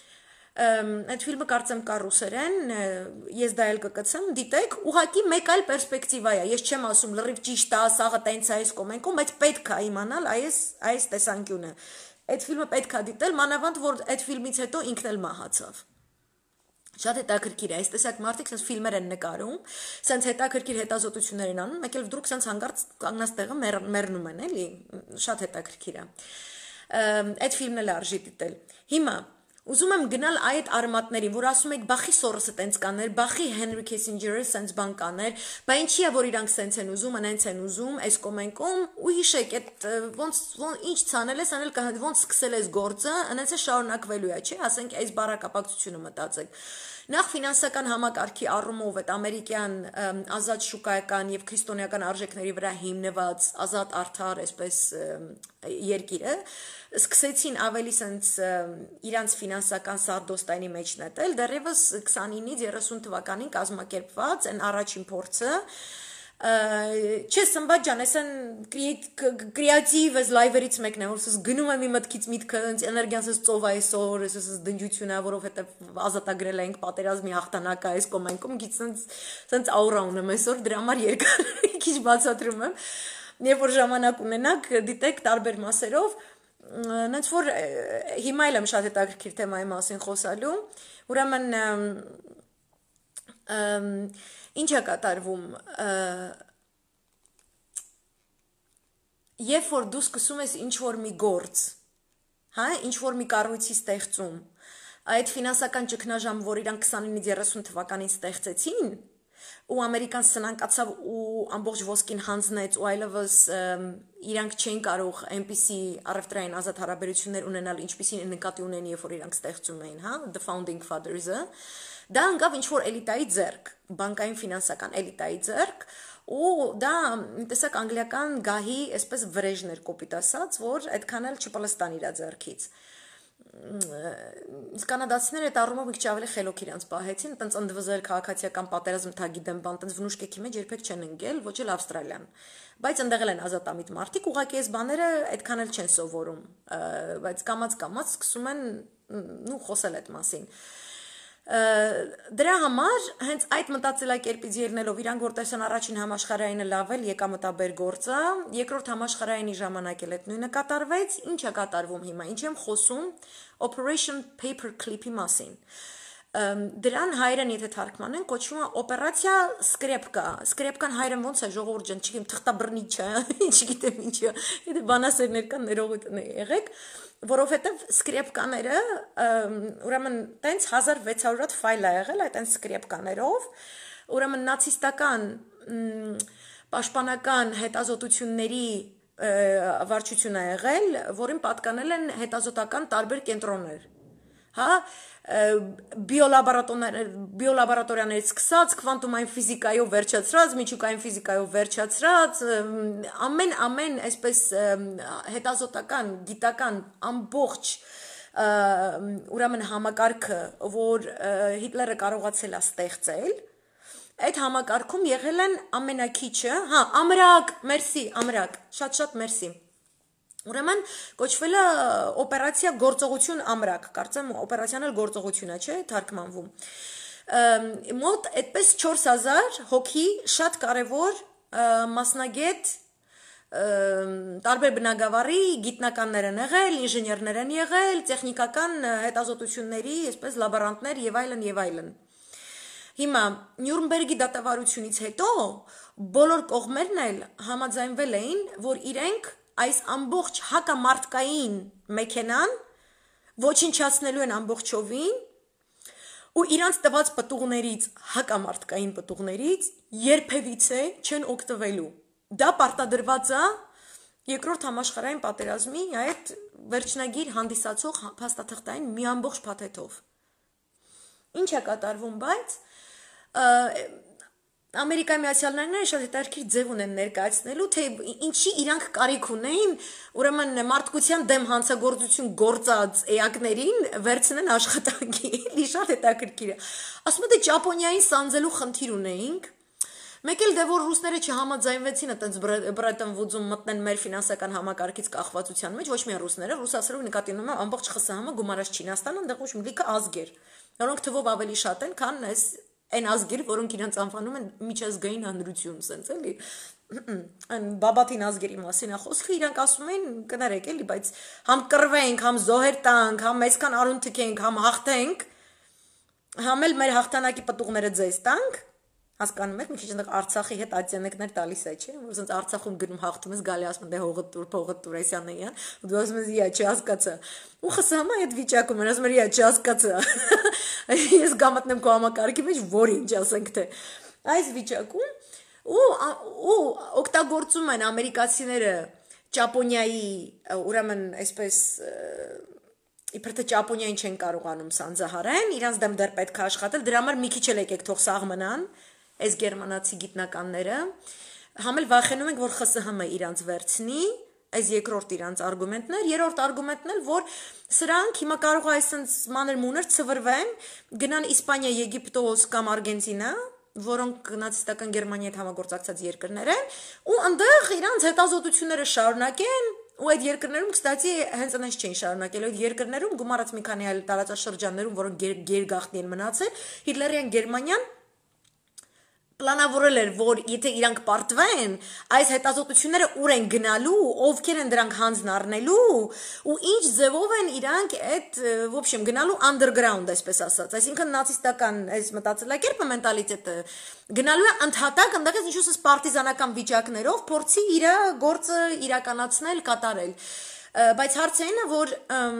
Այդ ֆիլմը կարծեմ կա ռուսերեն, ես դա էլ կկցեմ, դիտեք, ուղղակի մեկ այլ պերսպեկտիվա է, ես չեմ ասում լրիվ ճիշտ է, սաղը տենց է այս կոմենկում, բայց պետք է իմանալ այս տեսանկյունը։ Այդ ֆիլմը պետք է դիտել, մանավանդ որ այդ ֆիլմից հետո ինքն էլ մահացավ։ Շատ հետաքրքիր է, այս տեսակ մարդիկ sense ֆիլմեր են նկարում, sense հետաքրքիր հետազոտություններ են անում, մեկ էլ դրուք sense հանգարց կանգնած տեղը մեռնում են, էլի, շատ հետաքրքիր է։ Այդ ֆիլմն էլ արժի դիտել։ Հիմա Ուզում եմ գնալ այդ արմատներին, որ ասում եք բախի Սորոսը տենց կաներ, բախի Հենրի Քեսինջերը սենց բան կաներ, բա ինչի է որ իրանք սենց են ուզում, անենց են ուզում, այս կոմենկում ու հիշեք այդ ոնց ինչ ցանել ես, անել ոնց սկսել ես գործը, անենց է շարունակվելու է, չէ՞, ասենք այս բառակապակցությունը մտածեք։ Նախ ֆինանսական համակարգի առումով այդ ամերիկյան ազատ շուկայական եւ քրիստոնեական արժեքների վրա հիմնված ազատ արդար այսպես երկիրը սկսեցին ավելի սենց իրանց ֆինանսական սարդոստայնի մեջ նետել դեռևս 29-ից 30 թվականին կազմակերպված այն առաջին փորձը Չէ, Սմբատ ջան, այսեն կրեատիվ ես լայվերից մեկն է, որ ես գնում եմ իմ մտքից միտքը, էներգիան ես ծով այսօր, ես դնջություն է, որովհետև ազատագրել ենք պատերազմի հաղթանակը այս կոմենկում, գիծ սենց աուրա ունեմ այսօր, դրա համար երկար քիչ բացատրում եմ, երբ որ ժամանակ ունենաք, դիտեք տարբեր մասերով, նենց որ հիմա էլ եմ շատ հետաքրքիր թեմայի մասին խոսալու, ուրեմն ինչ է կատարվում երբ որ դու սկսում ես ինչ-որ մի գործ, հա, ինչ-որ մի կառույցի ստեղծում, այդ ֆինանսական ճգնաժամ, որ իրանք 29-ից 30 թվականին ստեղծեցին, ու Ամերիկան սնանկացավ ու ամբողջ ոսկին հանձնեց ու այլևս իրանք չեն կարող այնպիսի առևտրային ազատ հարաբերություններ ունենալ, ինչպիսին նկատի ունեն, երբ որ իրանք ստեղծում էին, հա, the founding fathers-ը, դա ընկավ ինչ-որ էլիտայի ձեռք, բանկային ֆինանսական էլիտայի ձեռք, ու դա տեսակ անգլիական գահի այսպես վրեժներ կոպիտ ասած, որ այդքան էլ չպլստան իրա ձեռքից։ Կանադացիները այդ առումով մի քիչ ավելի խելոք իրանց պահեցին, տենց ընդվզել քաղաքացիական պատերազմ թագիդեմ բան, տենց վնուշկեքի մեջ երբեք չեն ընկել, ոչ էլ Ավստրալիան։ Բայց ընդեղել են ազատամիտ մարդիկ, ուղղակի այս բաները այդքան էլ չեն սովորում, բայց կամաց սկսում են ու խոսել այդ մասին։ Դրա համար հենց այդ մտածելակերպից ելնելով իրանք որ տեսան առաջին համաշխարհայինը լավ էլ եկամտաբեր գործը, երկրորդ համաշխարհայինի ժամանակ էլ այդ նույնը կատարվեց, ինչ է կատարվում հիմա, ինչ եմ խոսում Operation Paperclip-ի մասին։ Դրան հայերեն եթե թարգմանեն կոչվում է օպերացիա սկրեպկա։ Սկրեպկան հայերեն ոնց է ժողովուրդ ջան, չգիտեմ, թղթաբռնիչ է, չգիտեմ ինչ է։ Եթե բանասերներ կան ներողույթ եղեք, որովհետև սկրեպկաները ուրեմն տենց 1600 հատ ֆայլ է եղել այդ տենց սկրեպկաներով, ուրեմն նացիստական պաշտպանական հետազոտությունների վարչություն է եղել, որին պատկանել են հետազոտական տարբեր կենտրոններ, հա, բիոլաբորատորիաներից սկսած, քվանտումային ֆիզիկայով վերջացրած, միջուկային ֆիզիկայով վերջացրած, ամեն այսպես հետազոտական, գիտական ամբողջ ուրեմն համակարգը, որ Հիտլերը կարողացել է ստեղծել, այդ համակարգում եղել են ամենակիչը, հա, ամրակ, մերսի, ամրակ, շատ մերսի։ Ուրեմն կոչվել է օպերացիա գործողություն ամրակ, կարծեմ օպերացիան էլ գործողություն է, չէ, թարգմանվում։ Մոտ այդպես 4000 հոգի շատ կարևոր մասնագետ տարբեր բնագավառի գիտնականներ են եղել, ինժեներներ են եղել, տեխնիկական հետազոտությունների, այսպես լաբորանտներ եւ այլն։ Հիմա Նյուրնբերգի դատավարությունից հետո բոլոր կողմերն էլ համաձայնվել էին, որ իրենք այս ամբողջ հակամարտկային մեքենան ոչնչացնելու են ամբողջովին ու իրանց տված պտուղներից, հակամարտկային պտուղներից երբևիցե չեն օգտվելու։ Դա պարտադրված է երկրորդ համաշխարհային պատերազմի այդ վերջնագիր հանդիսացող փաստաթղթային մի ամբողջ փաթեթով։ Ինչ է կատարվում, բայց Ամերիկայի Միացյալ Նահանգները շատ հետաքրքիր ձև ունեն ներկայացնելու, թե ինչի իրանք կարիք ունեին, ուրեմն մարդկության դեմ հանցագործություն գործած էակներին վերցնեն աշխատանքի, էլի շատ հետաքրքիր է։ Ասում եմ, դե Ճապոնիային սանձելու խնդիր ունեինք, մեկ էլ դե որ ռուսները չհամաձայնվեցին այտենց Բրետոն Վուդզում մտնեն մեր ֆինանսական համակարգից կախվածության մեջ, ոչ միայն ռուսները, ռուսասերով նկատի ունեմ ամբողջ ԽՍՀՄ գումարած Չինաստանը, այնտեղ ոչ մի լիքը ազգեր, որոնք թվով ավելի շատ են, քան այս այն ազգեր, որոնք իրանց անվանում են միջազգային հանրություն, սենց էլի, այն բաբաթին ազգերի մասին է խոսքը, իրանք ասում են կներեք էլի, բայց համ կռվենք, համ զոհեր տանք, համ այսքան արուն թքենք, համ հաղթենք, համ էլ մեր հաղթանակի պտուղները ձեզ տանք, Հասկանում եք, մի քիչ այնտեղ Արցախի հետ ատյանեկներ տալիս է, չէ՞, որ ասենց Արցախում գնում հաղթում ես գալի ասում դե հողը տուր, փողը տուր, էսյանն, ու դու ասում ես, «Իա, չհասկացա»։ Ու խսամա այդ վիճակում, ասում եմ, «Իա, չհասկացա»։ Ես գամատնեմ քո համակարգի մեջ, որ ինչ ասենք թե։ Այս վիճակում ու օգտագործում են ամերիկացիները Ճապոնիայի, ուրեմն, այսպես իբր թե Ճապոնիային չեն կարողանում սանձահարեն, իրանց դեմ դեռ պետք է աշխատել, դրա համար մի քիչ էլ եկեք թող սաղ մնան, այս գերմանացի գիտնականները, համ էլ վախենում ենք, որ ԽՍՀՄ իրանց վերցնի, այս երկրորդ իրանց արգումենտն էր, երրորդ արգումենտն էլ, որ սրանք հիմա կարող է այսպես մանր-մունր ցվրվեն, գնան Իսպանիա, Եգիպտոս կամ Արգենտինա, որոնք նացիստական Գերմանիայի հետ համագործակցած երկրներ են, ու այնտեղ իրանց հետազոտությունները շարունակեն, ու այդ երկրներում, կստացի, հենց այնպես չէին շարունակել, այդ երկրներում գումարած մի քանի այլ տարածաշրջաններում, որոնք գերգաղտնի են մնացել, Հիտլերյան Գերմանիան պլանավորել էր, որ եթե իրանք պարտվեն, այս հետազոտությունները ուր են գնալու, ովքեր են դրանք հանձն առնելու, ու ինչ ձևով են իրանք այդ, в общем, գնալու underground, այսպես ասած, այսինքն նացիստական այս մտածելակերպը, մենտալիտետը գնալու է ընդհատակ, ընդդեմ ինչ-որ պարտիզանական վիճակներով փորձի իր գործը իրականացնել, կատարել, բայց հարցը այն է, որ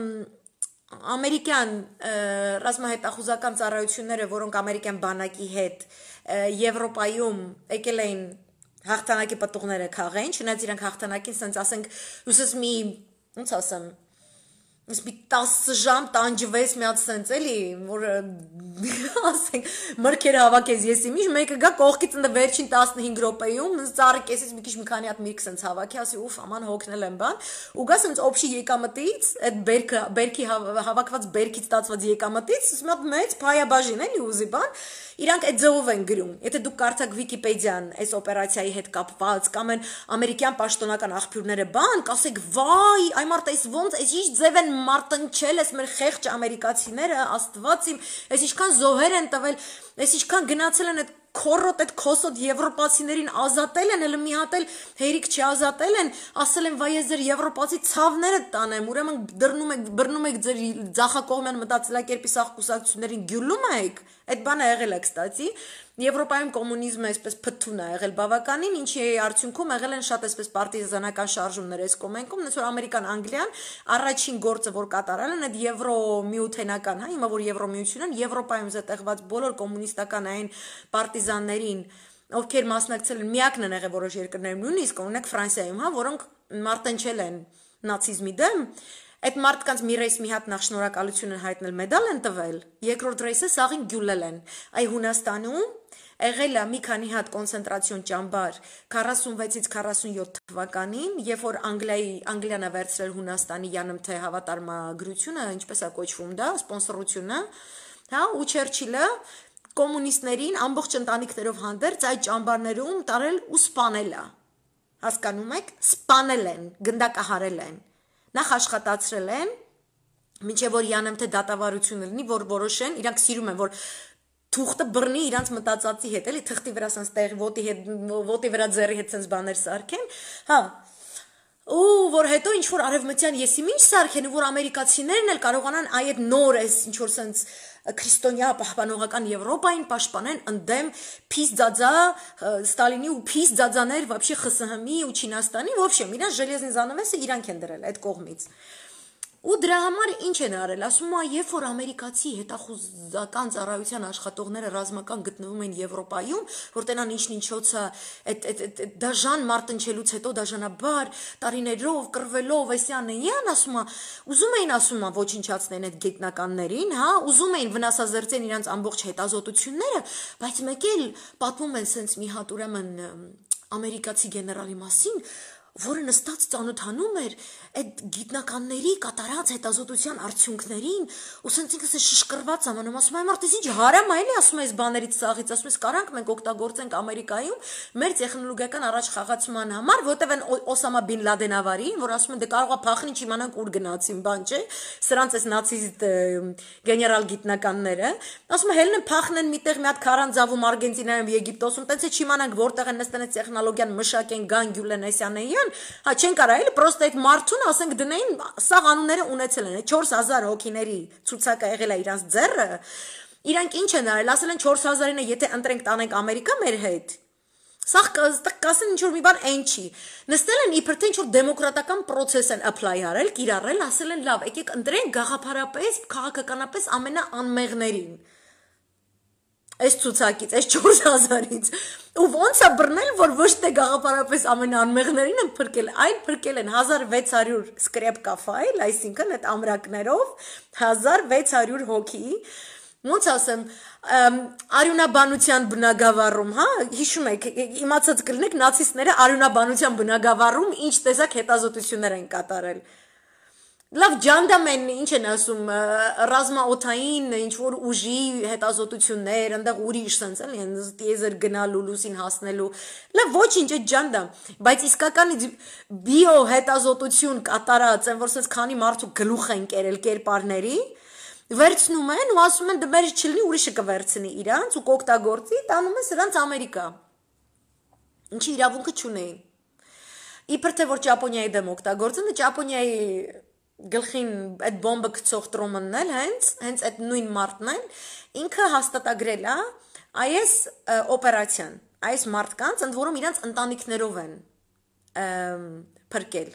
ամերիկյան ռազմահետախուզական ծառայությունները, որոնք ամերիկյան բանակի հետ Եվրոպայում եկել էին հաղթանակի պտուղները քաղեն, չնայած իրանք հաղթանակին սենց ասենք, ուսես մի, ոնց ասեմ, մի 10 ժամ տանջվեց մի հատ սենց էլի, որ ասենք մրգեր հավաքես ես իմիջ, մեկը գա կողքից ընդ վերջին 15 րոպեում ծառի կեսից մի քիչ մի քանի հատ միրգ սենց հավաքի, ասի ուֆ, աման հոգնել եմ բան, ու գա սենց օբշի եկամտից, այդ բերքի հավաքված բերքից ստացված եկամտից, մի հատ մեծ փայաբաժին էլի ուզի բան, իրանք այդ ձևով են գրում։ Եթե դուք կարդաք Վիկիպեդիան այս օպերացիայի հետ կապված կամ են ամերիկյան պաշտոնական աղբյուրները բան, կասեք, վայ, այ մարդ այս ոնց, այս ինչ ձև են մարտնչել, այս մեր խեղճ ամերիկացիները, Աստված իմ, այս ինչքան զոհեր են տվել, այս ինչքան գնացել են այդ քորոտ այդ քոսոտ եվրոպացիներին ազատել են, էլ մի հատ էլ հերիք չազատել են, ասել են, վայ ես ձեր եվրոպացի ցավները տանեմ, ուրեմն բռնում եք ձեր ձախակողմյան մտածելակերպի սաղ կուսակցություններին գյուլում եք, այդ բանը եղել է, կստացի, Եվրոպայում կոմունիզմը այսպես փթթուն է եղել բավականին, ինչի արդյունքում եղել են շատ այսպես պարտիզանական շարժումներ այս կոմենքում, նույնիսկ որ Ամերիկան, Անգլիան առաջին գործը, որ կատարել են, այդ եվրոմիութենական, հա, հիմա որ Եվրոմիությունն, Եվրոպայում զտեղված բոլոր կոմունիստական այն պարտիզաններին, ովքեր մասնակցել են, միակն են եղել որոշ երկրներում, նույնիսկ օրինակ Ֆրանսիայում, հա, որոնք մարտնչել են նացիզմի դեմ, այդ մարդկանց մի ռեյս մի հատ նախ շնորհակալություն են հայտնել, մեդալ են տվել, երկրորդ ռեյսը սաղին գյուլել են, այ Հունաստանում եղել է մի քանի հատ կոնցենտրացիոն ճամբար 46-ից 47 թվականին, երբ որ Անգլիան է վերցրել Հունաստանի յանմթե հավատարմագրությունը, ինչպես է կոչվում դա, սպոնսորությունը, հա, ու Չերչիլը կոմունիստներին ամբողջ ընտանիքներով հանդերձ այդ ճամբարներում տարել ու սպանել է, հասկանում եք, սպանել են, գնդակահարել են, նախ աշխատացրել են, մինչև որ յանմթե դատավարություն լինի, որ որոշեն, իրանք սիրում են, որ թուղթը բռնի իրանց մտածածի հետ, էլի թղթի վրա սենց տեղ ոտի վրա ձեռի հետ սենց բաներ սարքեն, հա, ու որ հետո ինչ-որ արևմտյան եսիմ ինչ սարքեն, որ ամերիկացիներն էլ կարողանան այդ նոր այս ինչ-որ սենց քրիստոնյա պահպանողական Եվրոպային պաշտպանեն ընդդեմ փիս ձաձա Ստալինի ու փիս ձաձաներ вообще ԽՍՀՄ-ի ու Չինաստանի, в общем, իրանց железный занавес-ը իրանք են դրել այդ կողմից։ Ու դրա համար ինչ են արել, ասում է, երբ որ ամերիկացի հետախուզական ծառայության աշխատողները ռազմական գտնվում են Եվրոպայում, որ տենան ինչ-ինչոցը այդ դաժան մարտնչելուց հետո դաժանաբար տարիներով կռվելով այսյան, ասում է, ուզում էին ասում է ոչնչացնեն այդ գիտնականներին, հա, ուզում էին վնասազերծեն իրանց ամբողջ հետազոտությունները, բայց մեկ էլ պատմում են սենց մի հատ ուրեմն ամերիկացի գեներալի մասին, որը նստած ծանոթանում էր այդ գիտնականների կատարած հետազոտության արդյունքներին, ու սենց ինքս շշկրված ամանում, ասում է, մարդ, ինչ հարամ է, էլի, ասում է, այս բաներից սաղից, ասում է, կարանք մենք օգտագործենք Ամերիկայում մեր տեխնոլոգիական առաջխաղացման համար, որտև են Օսամա Բին Լադենավարին, որ ասում են, դե կարող է փախին, չիմանանք ուր գնացին, բան չէ, սրանց այս նացիզիտ գեներալ գիտնականները, ասում է, հելն են փախնեն միտեղ մի հատ քարանձավում Արգենտինայում, Եգիպտոսում, տենց է չիմանանք որտեղ են նստեն այդ տեխնոլոգիան մշակեն, գան գյուլեն այսյան, հա չեն կարա էլի, պրոստը այդ մարդուն ասենք դնեին, սաղ անունները ունեցել են, 4000 հոգիների ցուցակը եղել է իրանց ձեռը, Իրանք ինչ են արել, ասել են 4000-ին եթե ընտրենք տանենք Ամերիկա մեր հետ։ Սա կասեն ինչ-որ մի բան այն չի։ Նստել են իբր թե ինչ-որ դեմոկրատական process են apply արել, կիրառել, ասել են լավ, եկեք ընտրենք գաղափարապես, քաղաքականապես ամենաանմեղներին։ Այս ցուցակից, այս 4000-ից։ Ու ոնց է բռնել, որ ոչ թե գաղափարապես ամենաանմեղներին են փրկել, այլ փրկել են 1600 սկրեպկա ֆայլ, այսինքն այդ ամրակներով 1600 հոգի, ոնց ասեմ, արյունաբանության բնագավառում, հա, հիշում եք, իմացած կլինեք նացիստները արյունաբանության բնագավառում ինչ տեսակ հետազոտություններ են կատարել։ Լավ ջանդամեն ինչ են ասում ռազմաօթային ինչ որ ուժի հետազոտություններ, այնտեղ ուրիշ sense էլի, տիեզեր գնալու, լուսին հասնելու։ Լավ ոչինչ այդ ջանդա, բայց իսկական բիո հետազոտություն կատարած, այն որ sense քանի մարդու գլուխ են կերել կերպարների, վերցնում են ու ասում են դմեր չլինի ուրիշը կվերցնի իրանց ու կօգտագործի, տանում են սրանց Ամերիկա։ Ինչի իրավունքը չունեին։ Իբր թե որ Ճապոնիայի դեմ օգտագործեն, Ճապոնիայի գլխին այդ բոմբը գցող Տրոմանն էլ հենց այդ նույն մարդն են ինքը հաստատագրել է այս օպերացիան այս մարդկանց ընդ որում իրանց ընտանիքներով են փրկել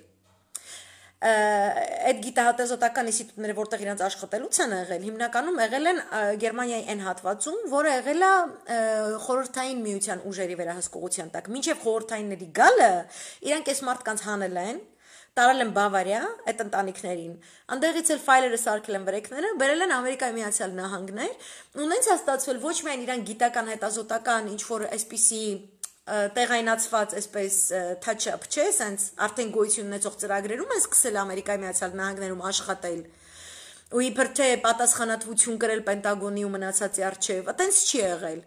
այդ գիտահատազոտական ինստիտուտները որտեղ իրանց աշխատելուց են եղել հիմնականում եղել են Գերմանիայի այն հատվածում որը եղել է խորհրդային միության ուժերի վերահսկողության տակ մինչև խորհրդայինների գալը իրանք այս մարդկանց հանել են տարել են Բավարիա այդ ընտանիքներին այնտեղից էլ ֆայլերը սարքել են վրեքները բերել են Ամերիկայի Միացյալ Նահանգներ ու նենց է ստացվել ոչ միայն իրան գիտական հետազոտական ինչ որ այսպիսի տեղայնացված այսպես touch-up չէ sense արդեն գոյություն ունեցող ծրագրերում են սկսել Ամերիկայի Միացյալ Նահանգներում աշխատել ու իբր թե պատասխանատվություն կրել Պենտագոնի ու մնացածի առջև այտենց չի եղել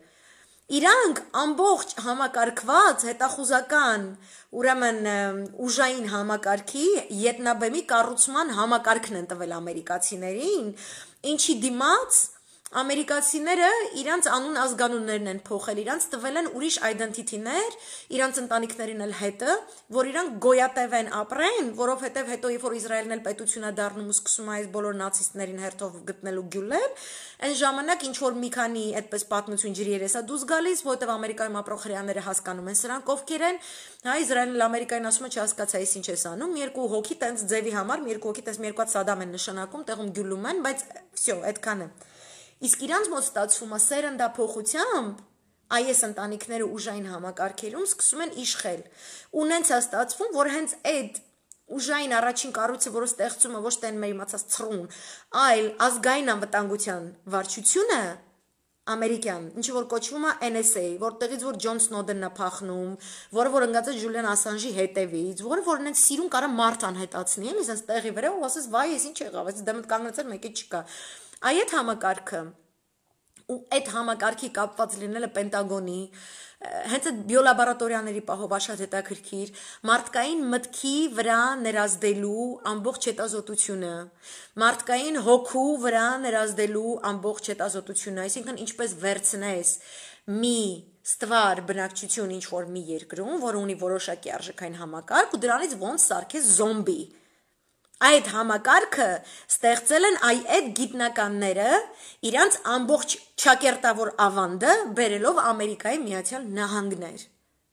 Իրանք ամբողջ համակարգված հետախուզական ուրեմն ուժային համակարգի ետնաբեմի կառուցման համակարգն են տվել ամերիկացիներին ինչի դիմաց ամերիկացիները իրանց անուն ազգանուններն են փոխել իրանց տվել են ուրիշ identity-ներ իրանց ընտանիքներին էլ հետը որ իրանք գոյատև են ապրեն որովհետև հետո երբ որ Իսրայելն էլ պետություն է դառնում ու սկսում է այս բոլոր նացիստներին հերթով գտնելու գյուլել այն ժամանակ ինչ որ մի քանի այդպես պատմություն ջրի երես է դուրս գալիս որովհետև Ամերիկայում ապրող հրեաները հասկանում են սրանք ովքեր են հա Իսրայելն Ամերիկային ասում է չհասկացա ես ինչ ես անում երկու հոգի տենց ձևի համար երկու հոգի տես մի երկու հատ Սադամ են նշանակում տեղում գյուլում են բայց всё այդքան է Իսկ իրանց մոտ ստացվում է սերնդափոխությամբ այս ընտանիքները ուժային համակարգերում սկսում են իշխել։ Ու նենց է ստացվում, որ հենց այդ ուժային առաջին կառույցը, որը ստեղծում է ոչ թե մեր իմացած ցռուն, այլ ազգային անվտանգության վարչությունը ամերիկյան, ինչը որ կոչվում է NSA, որտեղից որ Ջոն Սնոդենն է փախնում, որը որ ընկած է Ջուլիան Ասանժի հետևից, որը որ նենց սիրուն կարա մարդ անհետացնի, էլի sense տեղի վրա ու ասես վայ, ես ինչ եղավ, այս դեմդ կանգնեցել մեկը չկա։ Այդ համակարգը ու այդ համակարգի կապված լինելը Պենտագոնի հենց այդ բիոլաբորատորիաների պահով շատ հետաքրքիր մարդկային մտքի վրա ներազդելու ամբողջ հետազոտությունը մարդկային հոգու վրա ներազդելու ամբողջ հետազոտությունը այսինքն ինչպես վերցնես մի ստվար բնակչություն ինչ որ մի երկրում որը ունի որոշակի արժեքային համակարգ ու դրանից ոնց սարքես զոմբի Այդ համակարգը ստեղծել են այդ գիտնականները իրանց ամբողջ ճակերտավոր ավանդը բերելով Ամերիկայի Միացյալ Նահանգներ։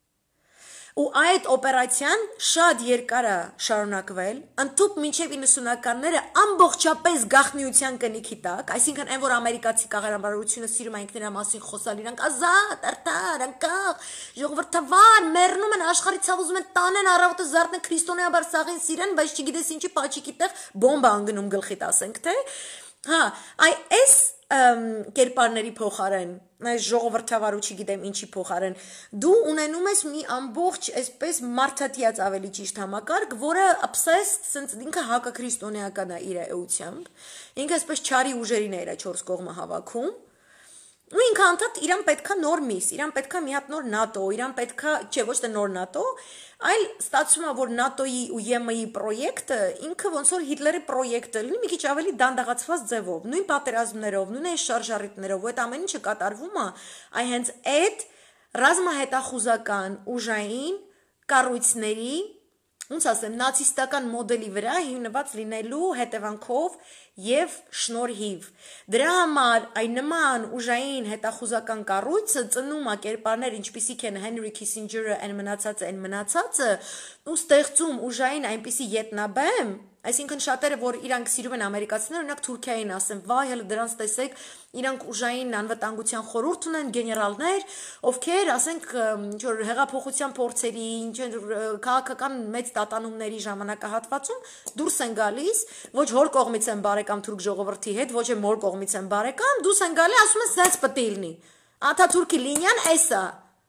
Ու այդ օպերացիան շատ երկար է շարունակվել, ընդཐུպ մինչև 90-ականները ամբողջապես գաղտնիության կնիքի տակ, այսինքն այն որ ամերիկացի կառավարությունը սիրում է ինքնիրա մասին խոսալ, իրանք ազատ, արդար, անկախ, ժողովրդավար, մեռնում են աշխարհի ցավ ուզում են տանեն առավոտը զարթնեն քրիստոնեաբար սաղին սիրեն, բայց չգիտես ինչի պաչիկի տեղ բոմբա անգնում գլխիդ ասենք թե, հա, այս կերպարների փոխարեն, այս ժողովրդավարու չգիտեմ ինչի փոխարեն, դու ունենում ես մի ամբողջ այսպես մարդատիած ավելի ճիշտ համակարգ, որը obsessed, sense ինքը հակաքրիստոնեական է իր էությամբ, ինքը այսպես չարի ուժերին է իր 4 կողմը հավաքում, ու ինքը անդադ իրան պետքա նոր միս, իրան պետքա մի հատ նոր ՆԱՏՕ, իրան պետքա, չէ, ոչ թե նոր ՆԱՏՕ, այլ ստացվում է որ ՆԱՏՕ-ի ու ԵՄ-ի պրոյեկտը ինքը ոնց որ Հիտլերի պրոյեկտը լինի մի քիչ ավելի դանդաղացված ձևով, նույն պատերազմներով, նույն այս շարժառիթներով, ու այդ ամեն ինչը կատարվում է այ հենց այդ ռազմահետախուզական ուժային կառույցների ոնց ասեմ, նացիստական մոդելի վրա հիմնված լինելու հետևանքով եւ շնորհիվ։ Դրա համար այն նման ուժային հետախուզական կառույցը ծնում է կերպարներ, ինչպիսիք են Հենրի Քիսինջերը, այն մնացածը, ու ստեղծում ուժային այնպիսի ետնաբեմ, այսինքն շատերը, որ իրանք սիրում են ամերիկացիները, օրինակ Թուրքիային ասեն, վայ, հələ դրանց տեսեք, իրանք ուժային անվտանգության խորհուրդ ունեն, գեներալներ, ովքեր, ասենք, ինչ որ հեղափոխության փորձերի, ինչ քաղաքական մեծ տատանումների ժամանակահատվածում դուրս են գալիս, ոչ հոր կողմից են բարեկամ թուրք ժողովրդի հետ, ոչ մոր կողմից են բարեկամ, դուրս են գալի, ասում են, սենց պետք է լինի։ Աթաթուրքի լինիան էսա։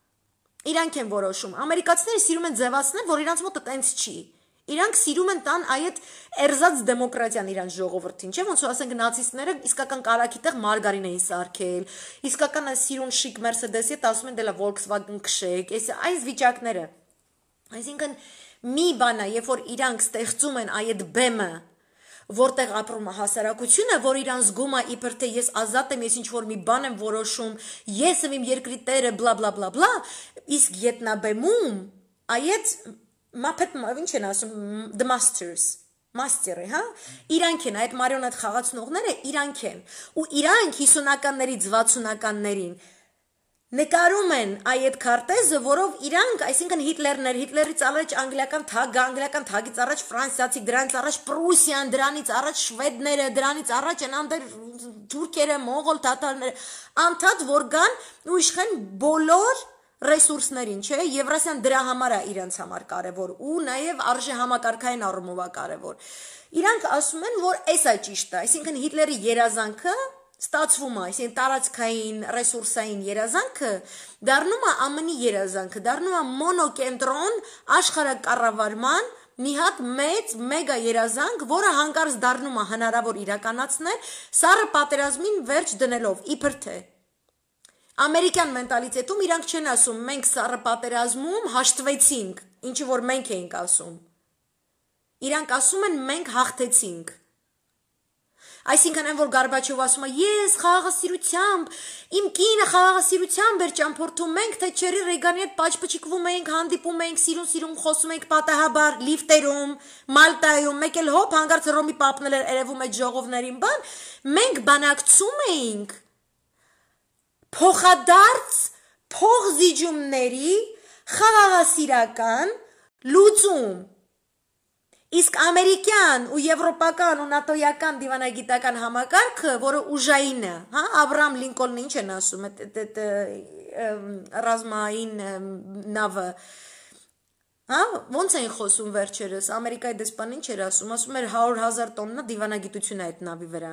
Իրանք են որոշում։ Ամերիկացիները սիրում են ձևացնել, որ իրանց մոտ տենց չի։ Իրանք սիրում են տան այդ էրզած դեմոկրատիան իրանց ժողովրդին, չէ՞, ոնց որ ասենք նացիստները իսկական կարագի տեղ մարգարին էին սարքել, իսկական սիրուն շիկ Mercedes-ի հետ ասում են դե լա Volkswagen քշեք, այս վիճակները։ Այսինքն մի բան է, երբ որ իրանք ստեղծում են այդ բեմը, որտեղ ապրում է հասարակությունը, որ իրան զգում է իբր թե ես ազատ եմ, ես ինչ որ մի բան եմ որոշում, ես եմ իմ երկրի տերը, բլա բլա բլա բլա, իսկ ետնաբեմում այդ Մապետ, ինչ են ասում, the masters, մաստերը, հա, իրանք են, այդ մարիոնետ խաղացնողները իրանք են, ու իրանք 50-ականներից 60-ականներին նկարում են այդ քարտեզը, որով իրանք, այսինքն Հիտլերներ, Հիտլերից առաջ անգլիական թագը, անգլիական թագից առաջ ֆրանսիացի, դրանից առաջ Պրուսիան, դրանից առաջ շվեդները, դրանից առաջ են անդեր թուրքերը, մոնղոլ թաթարները, անդադ որ գան ու իշխեն բոլոր ռեսուրսներին, չէ, Եվրասիան դրա համար է իրանց համար կարևոր ու նաև արժե համակարգային առումով է կարևոր։ Իրանք ասում են, որ էսա ճիշտ է, այսինքն Հիտլերի երազանքը ստացվում է, այսինքն տարածքային, ռեսուրսային երազանքը դառնում է ԱՄՆ-ի երազանքը, դառնում է մոնոկենտրոն աշխարհակառավարման մի հատ մեծ մեգա երազանք, որը հանկարծ դառնում է հնարավոր իրականացնել սառը պատերազմին վերջ դնելով, իբր թե ամերիկյան մենտալիտետում իրանք չեն ասում, մենք սառը պատերազմում հաշտվեցինք, ինչը որ մենք էինք ասում։ Իրանք ասում են, մենք հաղթեցինք։ Այսինքն այն, որ Գորբաչովը ասում է, ես խաղաղասիրությամբ, իմ կինը խաղաղասիրությամբ էր ճամփորդում, մենք Թետչերի Ռեյգանի հետ պաճպճիկվում էինք, հանդիպում էինք, սիրուն խոսում էինք պատահաբար, լիֆտերում, Մալտայում, մեկ էլ հոп, հանգարց Ռոմի պապն էր երևում այդ ժողովներին բան, մենք բանակցում էինք փոխադարձ փողզիջումների խաղաղասիրական լուծում, իսկ ամերիկյան ու եվրոպական ու նատոյական դիվանագիտական համակարգը, որը ուժային է, հա, Աբրահամ Լինկոլնը ինչ են ասում, ռազմային նավը, հա, ոնց էին խոսում վերջերս, Ամերիկայի դեսպանն ինչ էր ասում էր 100,000 տոննա դիվանագիտություն է այդ նավի վրա։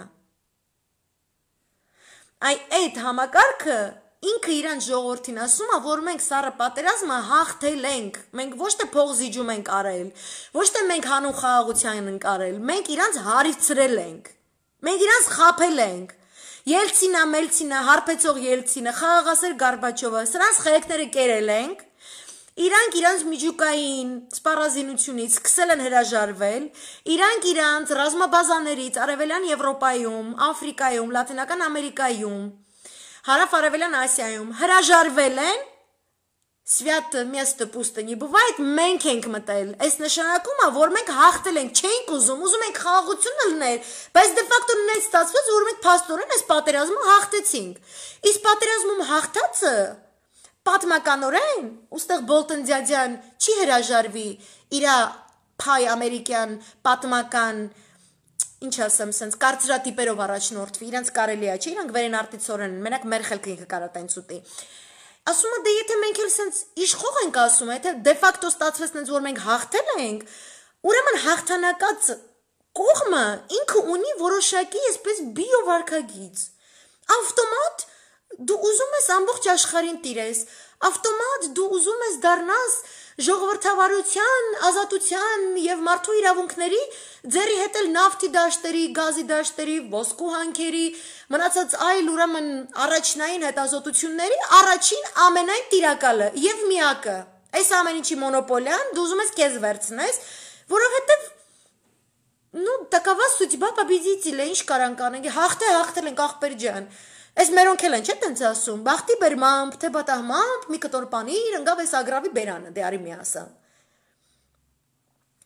Այդ համակարգը ինքը իրան ժողովրդին ասում է, որ մենք սառը պատերազմը հաղթել ենք, մենք ոչ թե փողզիջում ենք արել, ոչ թե մենք հանուն խաղաղության ենք արել, մենք իրանց հարցրել ենք, մենք իրանց խաբել ենք, Ելցինը, Մելցինը, հարբեցող Ելցինը, խաղաղասեր Գորբաչովը, սրանց խելքները կերել ենք, իրանք իրանց միջուկային սպառազինությունից սկսել են հրաժարվել, իրանք իրանց ռազմաբազաներից Արևելյան Եվրոպայում, Աֆրիկայում, Լատինական Ամերիկայում, Հարավ-Արևելյան Ասիայում հրաժարվել են, Свято место пусто не бывает, մենք ենք մտել, այս նշանակում է, որ մենք հաղթել ենք, չենք ուզում ենք խաղաղություն լներ, բայց դե ֆակտո նույն ստացվեց, որ մենք փաստորեն այս պատերազմը հաղթեցինք, իսկ պատերազմում հաղթածը պատմականորեն, ուստեղ Բոլտոն դյադյան չի հրաժարվի իրա փայ ամերիկյան պատմական, ինչ ասեմ, սենց կարծրատիպերով առաջնորդվի, իրանց կարելի է, չէ, իրանք վերեն արտիցորեն, մենակ մեր խելքը ինքը կարա տենց ուտի։ Ասում է, դե եթե մենք էլ սենց իշխող ենք ասում, եթե դե ֆակտո ստացվեց նենց, որ մենք հաղթել ենք, ուրեմն հաղթանակած կողմը ինքը ունի որոշակի այսպես բիովարկագիծ, ավտոմատ դու ուզում ես ամբողջ աշխարհին տիրես, ավտոմատ դու ուզում ես դառնաս ժողովրդավարության, ազատության եւ մարդու իրավունքների ձերի հետ էլ նավթի դաշտերի, գազի դաշտերի, ոսկու հանքերի, մնացած այլ ուրեմն առաջնային հետազոտությունների առաջին ամենայն տիրակալը եւ միակը։ Այս ամեն ինչի մոնոպոլիան դու ուզում ես քեզ վերցնես, որովհետեւ ну такова судьба победителя, ինչ կարանք անենք, հաղթել ենք ախպեր ջան։ Այս մերոնք էլ են, չէ՞ տենց ասում, բախտի բերմամբ, թե բատահմամբ, մի կտոր պանիր, ընկավ այս ագրավի բերանը, դե արի մի ասա։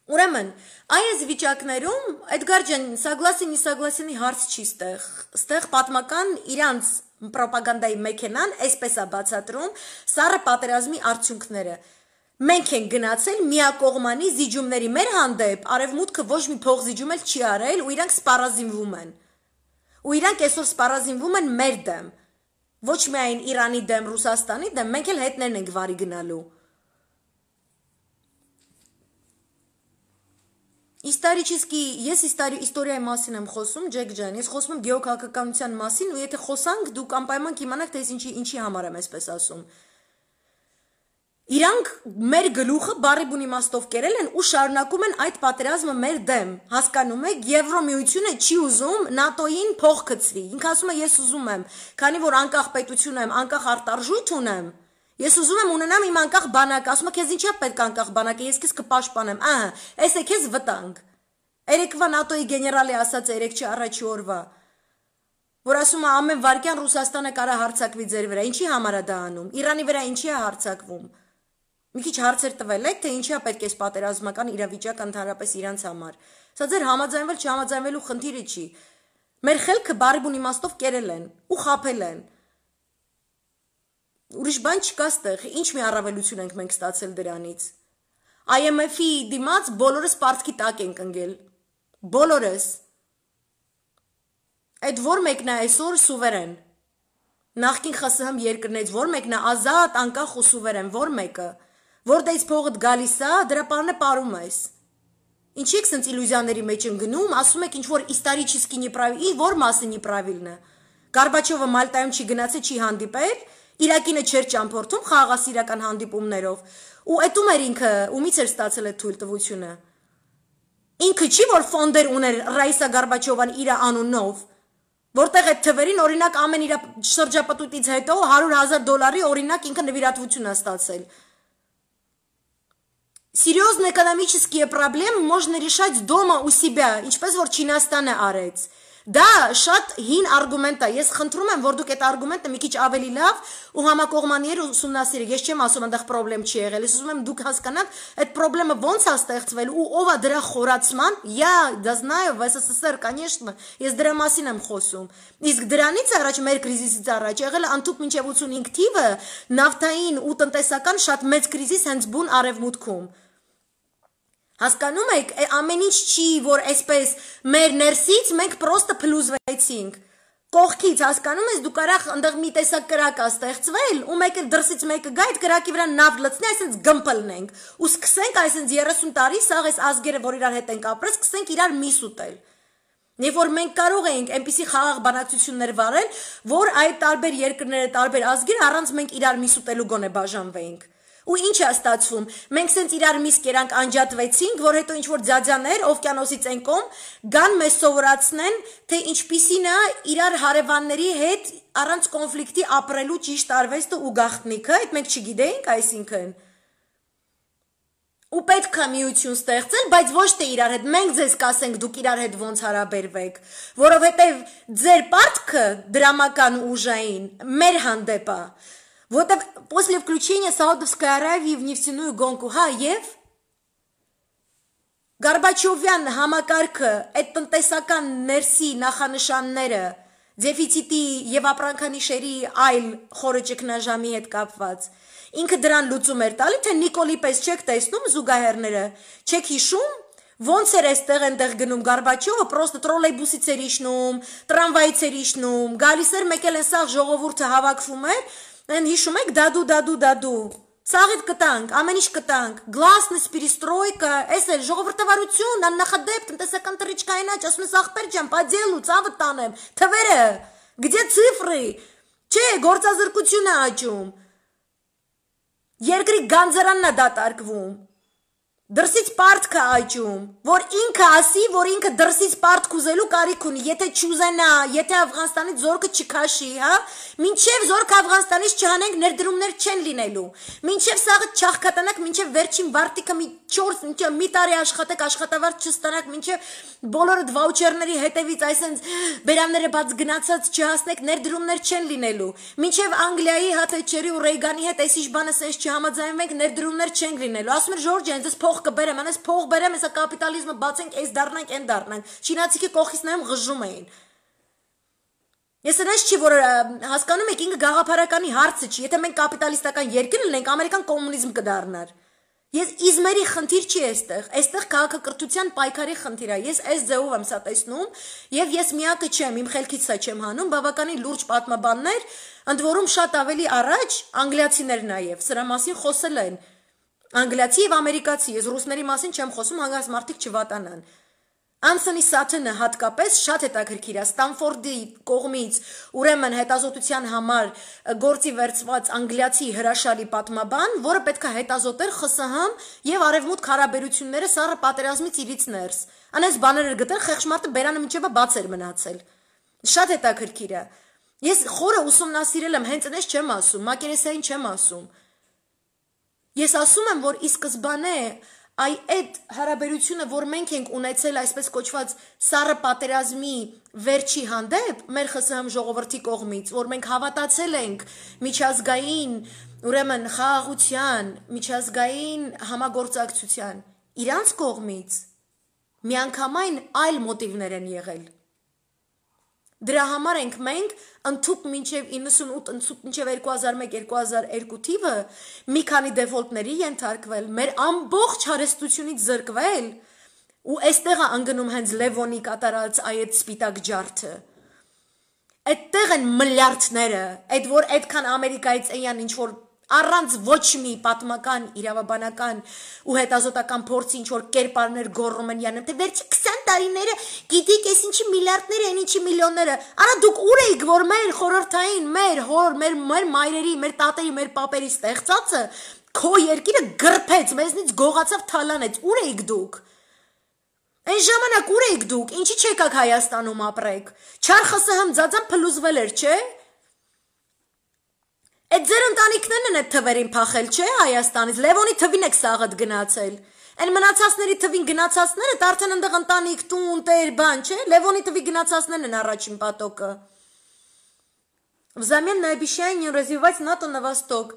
Ուրեմն, այս վիճակներում Էդգար ջան, согласен-не հարց չի ստեղ։ Ստեղ պատմական իրանց պրոպագանդայի մեքենան այսպես է բացատրում սառը պատերազմի արդյունքները։ Մենք ենք գնացել միակողմանի զիջումների մեր հանդեպ, արևմուտքը ոչ մի փոխզիջում էլ չի արել ու իրանք սպառազինվում են։ Ու իրանք այսօր սպառազինվում են մեր դեմ։ Ոչ միայն Իրանի դեմ, Ռուսաստանի դեմ, մենք էլ հետներն ենք վարի գնալու։ Исторически, ես исторիայի մասին եմ խոսում, Ջեք ջան, ես խոսում եմ գեոքաղաքականության մասին, ու եթե խոսանք, դուք անպայման կիմանաք, թե ես ինչի համար եմ այսպես ասում։ Իրանք մեր գլուխը բառի բուն իմաստով կերել են ու շարունակում են այդ պատերազմը մեր դեմ։ Հասկանում եք, Եվրոմիությունը չի ուզում ՆԱՏՕ-ին փող գցվի։ Ինքը ասում է, ես ուզում եմ, քանի որ անկախ պետություն եմ, անկախ արտարժույթ ունեմ, ես ուզում եմ ունենամ իմ անկախ բանակը, ասում է, քեզ ինչի՞ է պետք անկախ բանակը, ես քեզ կպաշտպանեմ, ահա, էս է քեզ վտանգ։ Երեկվա ՆԱՏՕ-ի գեներալի ասած է 3-ի առաջի օրվա, որ ասում է ամեն վայրկյան Ռուսաստանը կարա հարձակվի ձեր վրա, ինչի համար է դա անում, Իրանի վրա ինչի է հարձակվում։ Մի քիչ հարցեր տվել եք, թե ինչի է պետք է պատերազմական իրավիճակը ընդհանրապես իրանց համար։ Սա ձեր համաձայնվել չհամաձայնվելու խնդիրը չի։ Մեր խելքը բառի բուն իմաստով կերել են ու խաբել են։ Ուրիշ բան չկա ստեղ, ինչ մի առավելություն ենք մենք ստացել դրանից։ IMF-ի դիմաց բոլորս պարտքի տակ ենք ընկել։ Բոլորս։ Այդ որ մեկն է այսօր սուվերեն։ Նախկին ԽՍՀՄ երկրներից որ մեկն է ազատ, անկախ ու սուվերեն, որ մեկը։ Որտեղից փողդ գալիս է, դրա պարանը պարում ես։ Ինչի՞ եք սենց իլյուզիաների մեջ ընկնում, ասում եք ինչ որ исторически неправильно, որ մասը неправильно։ Գորբաչովը Մալտայում չի գնացել, չի հանդիպել, Իրակինը չէր ճամփորդում խաղաղասիրական հանդիպումներով։ Ու այդում էր ինքը, ումից էր ստացել այդ թույլտվությունը։ Ինքը չի որ ֆոնդեր ուներ Ռայիսա Գորբաչովան իր անունով, որտեղ այդ թվերին օրինակ ամեն իր շրջապատույտից հետո $100,000 օրինակ ինքը նվիրատվություն է ստացել։ Серьезные экономические проблемы можно решать дома у себя, ինչպես որ Չինաստանը արեց։ Դա շատ հին արգումենտ է։ Ես խնդրում եմ, որ դուք այդ արգումենտը մի քիչ ավելի լավ ու համակողմանիեր ուսումնասիրեք։ Ես չեմ ասում այնտեղ խնդրեմ չի եղել։ Ես ուզում եմ դուք հասկանաք այդ խնդրումը ոնց է ստեղծվել ու ով է դրա խորացման։ Я да знаю, в СССР, конечно, ես դրա մասին եմ խոսում։ Իսկ դրանից առաջ մեր կրիզիսից առաջ եղել է անթուք մինչև 85 թիվը նավթային ու տնտեսական շատ մեծ կրիզիս հենց բուն արևմուտքում։ Հասկանում եք, ամեն ինչ չի, որ այսպես մեր ներսից մենք պրոստը փլուզվեցինք։ Կողքից հասկանում ես, դու կարախ ընդեղ մի տեսակ կրակ է ստեղծվել, ու մեկը դրսից մեկը գա այդ կրակի վրա նավ լցնի, այսինքն գմպլնենք, ու սկսենք այսինքն 30 տարի սաղ այս ազգերը, որ իրար հետ ենք ապրել, սկսենք իրար միս ուտել։ Եվ որ մենք կարող էինք այնպիսի խաղաղ բանակցություններ վարել, որ այդ տարբեր երկրները, տարբեր ազգեր առանց մենք իրար միս ուտելու գոնե բաժանվեինք։ Ու ինչ է ստացվում, մենք սենց իրար միս կերանք անջատվեցինք, որ հետո ինչ-որ ձաձաներ օվկիանոսից են կողմ, գան մեզ սովորացնեն, թե ինչպիսին է իրար հարևանների հետ առանց կոնֆլիկտի ապրելու ճիշտ արվեստը ու գաղտնիքը, այդ մենք չգիտեինք այսինքն։ Ու պետք է միություն ստեղծել, բայց ոչ թե իրար հետ, մենք ձեզ կասենք դուք իրար հետ ոնց հարաբերվեք, որովհետև ձեր պարտքը դրամական ուժային մեր հանդեպ է։ Вот после включения Саудовской Аравии в нефтяную гонку, եւ Գորբաչովյան համակարգը այդ տնտեսական ներսի նախանշանները, դեֆիցիտի եւ ապրանքանիշերի այլ խորը ճգնաժամի հետ կապված, ինքը դրան լուծում էր տալի, թե Նիկոլի պես չեք տեսնում զուգահեռները, չեք հիշում, ոնց էր այստեղ այնտեղ գնում Գորբաչովը, պրոստը տրոլեյբուսից էր իջնում, տրամվայից էր իջնում, գալիս էր մեկ էլ սաղ ժողովուրդը հավաքվում էր, Են հիշում եք դադու, սաղիդ կտանք, ամեն ինչ կտանք, գլասնս, պիրիստրոյկա, այս էլ ժողովրդավարություն, աննախադեպ, տնտեսական տրիչկային աչ, ասում ես ախպեր ջան, պադելու, ծավը տանեմ, թվերը, գդե ցիֆրի, չէ, գործազրկությունը աճում, երկրի գանձարանն է դատարկվում, դրսից պարտք է աճում, որ ինքը ասի, որ ինքը դրսից պարտք ուզելու կարիք ունի, եթե չուզենա, եթե Աֆղանստանից զորքը չքաշի, հա, մինչև զորքը Աֆղանստանից չհանենք ներդրումներ չեն լինելու, մինչև սաղը չաղքատանակ, մինչև վերջին վարտիկը մի տարի աշխատեք, աշխատավարձ չստանաք, մինչև բոլորդ վաուչերների հետևից այսենց բերանները բաց գնացած չհասնեք, ներդրումներ չեն լինելու, մինչև Անգլիայի, Թետչերի ու Ռեյգանի հետ այսիշ բանը սենց չհամաձայնվենք, ներդրումներ չեն լինելու, ասում էր Ժորժ ջան, ձեզ փող փող կբերեմ, անես փող բերեմ, հեսա կապիտալիզմը բացենք, այս դառնանք, այն դառնանք։ Չինացիքի կողքից նայում ղժում էին։ Ես այնպես չի, որ հասկանում եք, ինքը գաղափարականի հարցը չի, եթե մենք կապիտալիստական երկիր լինենք, ամերիկան կոմունիզմ կդառնար։ Ես իզմերի խնդիր չի այստեղ քաղաքակրթության պայքարի խնդիր է։ Ես այս ձևով եմ սա տեսնում, եւ ես միակը չեմ, իմ խելքից սա չեմ հանում, բավականին լուրջ պատմաբաններ, ընդ որում շատ ավելի առաջ անգլիացիներ նաեւ սրա մասին խոսել են։ Անգլիացի եւ ամերիկացի, ես ռուսների մասին չեմ խոսում, հանգած մարդիկ չվատանան։ Անսոնի Սաթոնը հատկապես շատ հետաքրքիր է, Ստանֆորդի կողմից ուրեմն հետազոտության համար գործի վերցված անգլիացի հրաշալի պատմաբան, որը պետք է հետազոտեր ԽՍՀՄ եւ արևմուտք հարաբերությունները սառը պատերազմից իրից ներս։ Անես բաներ գտել, խեղճ բերանը մինչեւ բաց էր մնացել։ Շատ հետաքրքիր է։ Ես խորը ուսումնասիրել եմ, հենց այնպես չեմ ասում, մակերեսային չեմ ասում։ Ես ասում եմ, որ ի սկզբանե այդ հարաբերությունը, որ մենք ենք ունեցել այսպես կոչված սառը պատերազմի վերջի հանդեպ, մեր ԽՍՀՄ ժողովրդի կողմից, որ մենք հավատացել ենք միջազգային, ուրեմն խաղաղության, միջազգային համագործակցության, իրանց կողմից միանգամայն այլ մոտիվներ են եղել։ Դրա համար ենք մենք ընդཐུպ մինչև 98, ընդཐུպ մինչև 2001-2002 թիվը մի քանի դեֆոլտների ենթարկվել, մեր ամբողջ հարստությունից զրկվել ու այստեղ է անգնում հենց Լևոնի կատարած այդ սպիտակ ջարդը։ Այդտեղ են միլիարդները, այդ որ այդքան Ամերիկայից էյան ինչ որ առանց ոչ մի պատմական, իրավաբանական ու հետազոտական փորձի ինչ որ կերպարներ գոռում են յանում, թե վերջի 20 տարիները գիտեք այս ինչի միլիարդներ են, ինչի միլիոնները։ Արա դուք ուր եք, որ մեր խորհրդային, մեր հոր, մեր մայրերի, մեր տատերի, մեր պապերի ստեղծածը քո երկիրը գրփեց, մեզնից գողացավ, թալանեց։ Ուր եք դուք։ Այն ժամանակ ուր եք դուք, ինչի չեք Հայաստանում ապրեք։ Չար ԽՍՀՄ ձածան փլուզվել էր, չէ՞։ Այդ ձեր ընտանիքներն են այդ թվերին փախել, չէ՞ Հայաստանից, Լևոնի թվին եք սաղդ гнացել։ Այն մնացածների թվին գնացածները արդեն այնտեղ ընտանիք, տուն, տեր, բան, չէ՞։ Լևոնի թվի գնացածներն են առաջին потока։ Взамен на обещание развивать НАТО на восток.